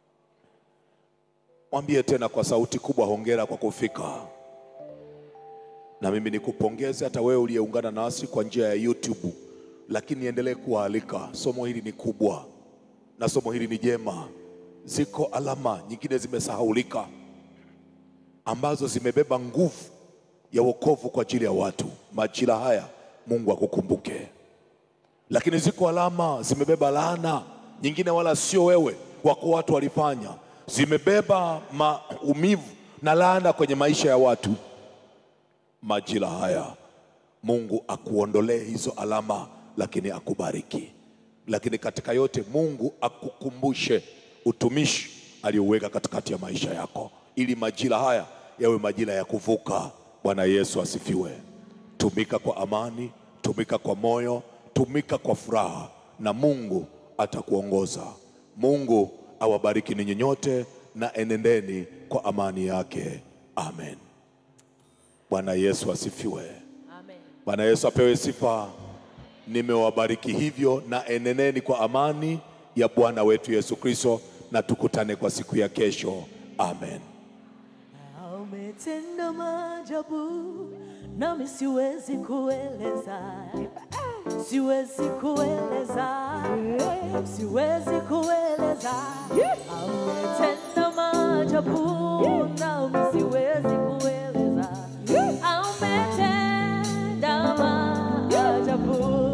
Mwambie tena kwa sauti kubwa, hongera kwa kufika. Na mimi nikupongeze hata wewe uliyeungana nasi kwa njia ya YouTube. Lakini endelee kualika, somo hili ni kubwa na somo hili ni jema. Ziko alama nyingine zimesahaulika ambazo zimebeba nguvu ya wokovu kwa ajili ya watu. Majira haya Mungu akukumbuke. Lakini ziko alama zimebeba laana nyingine, wala sio wewe, wako watu walifanya, zimebeba maumivu na laana kwenye maisha ya watu. Majira haya Mungu akuondolee hizo alama, lakini akubariki. Lakini katika yote Mungu akukumbushe utumishi alioweka katikati ya maisha yako, ili majira haya yawe majira ya kuvuka. Bwana Yesu asifiwe. Tumika kwa amani, tumika kwa moyo, tumika kwa furaha, na Mungu atakuongoza. Mungu awabariki ninyi nyote, na enendeni kwa amani yake. Amen. Bwana Yesu asifiwe. Amen. Bwana Yesu apewe sifa. Nimewabariki hivyo, na eneneni kwa amani ya Bwana wetu Yesu Kristo, na tukutane kwa siku ya kesho. Amen. Umetenda maajabu nami siwezi kueleza, siwezi kueleza, siwezi kueleza. Umetenda maajabu nami siwezi kueleza, umetenda maajabu,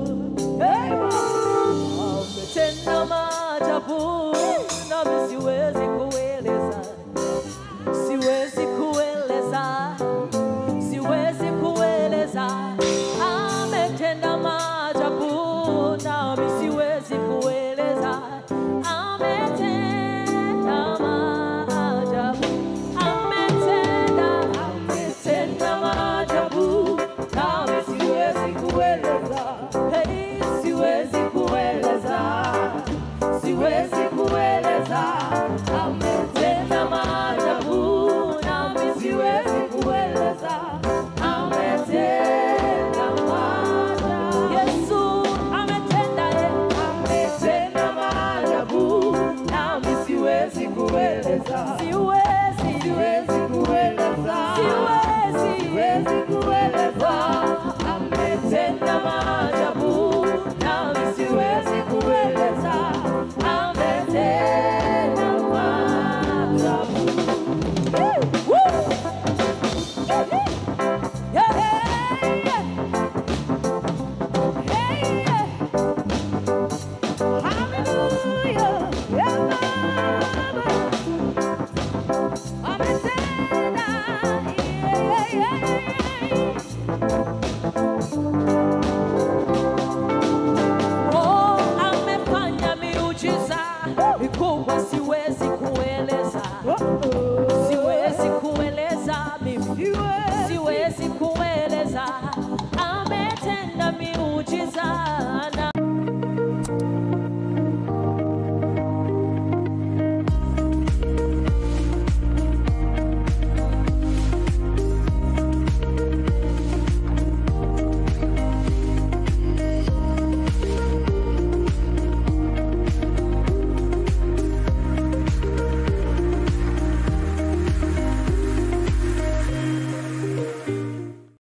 umetenda maajabu nami siwezi kueleza, siwezi kueleza, siwezi kueleza. Ametenda maajabu nami siwezi kueleza, ametenda maajabu, ametenda maajabu nami siwezi kueleza, hey, siwezi kueleza, siwezi kueleza. Ametenda maajabu nami siwezi kueleza, ametenda maajabu. Yesu ametenda, ametenda maajabu nami siwezi kueleza, siwezi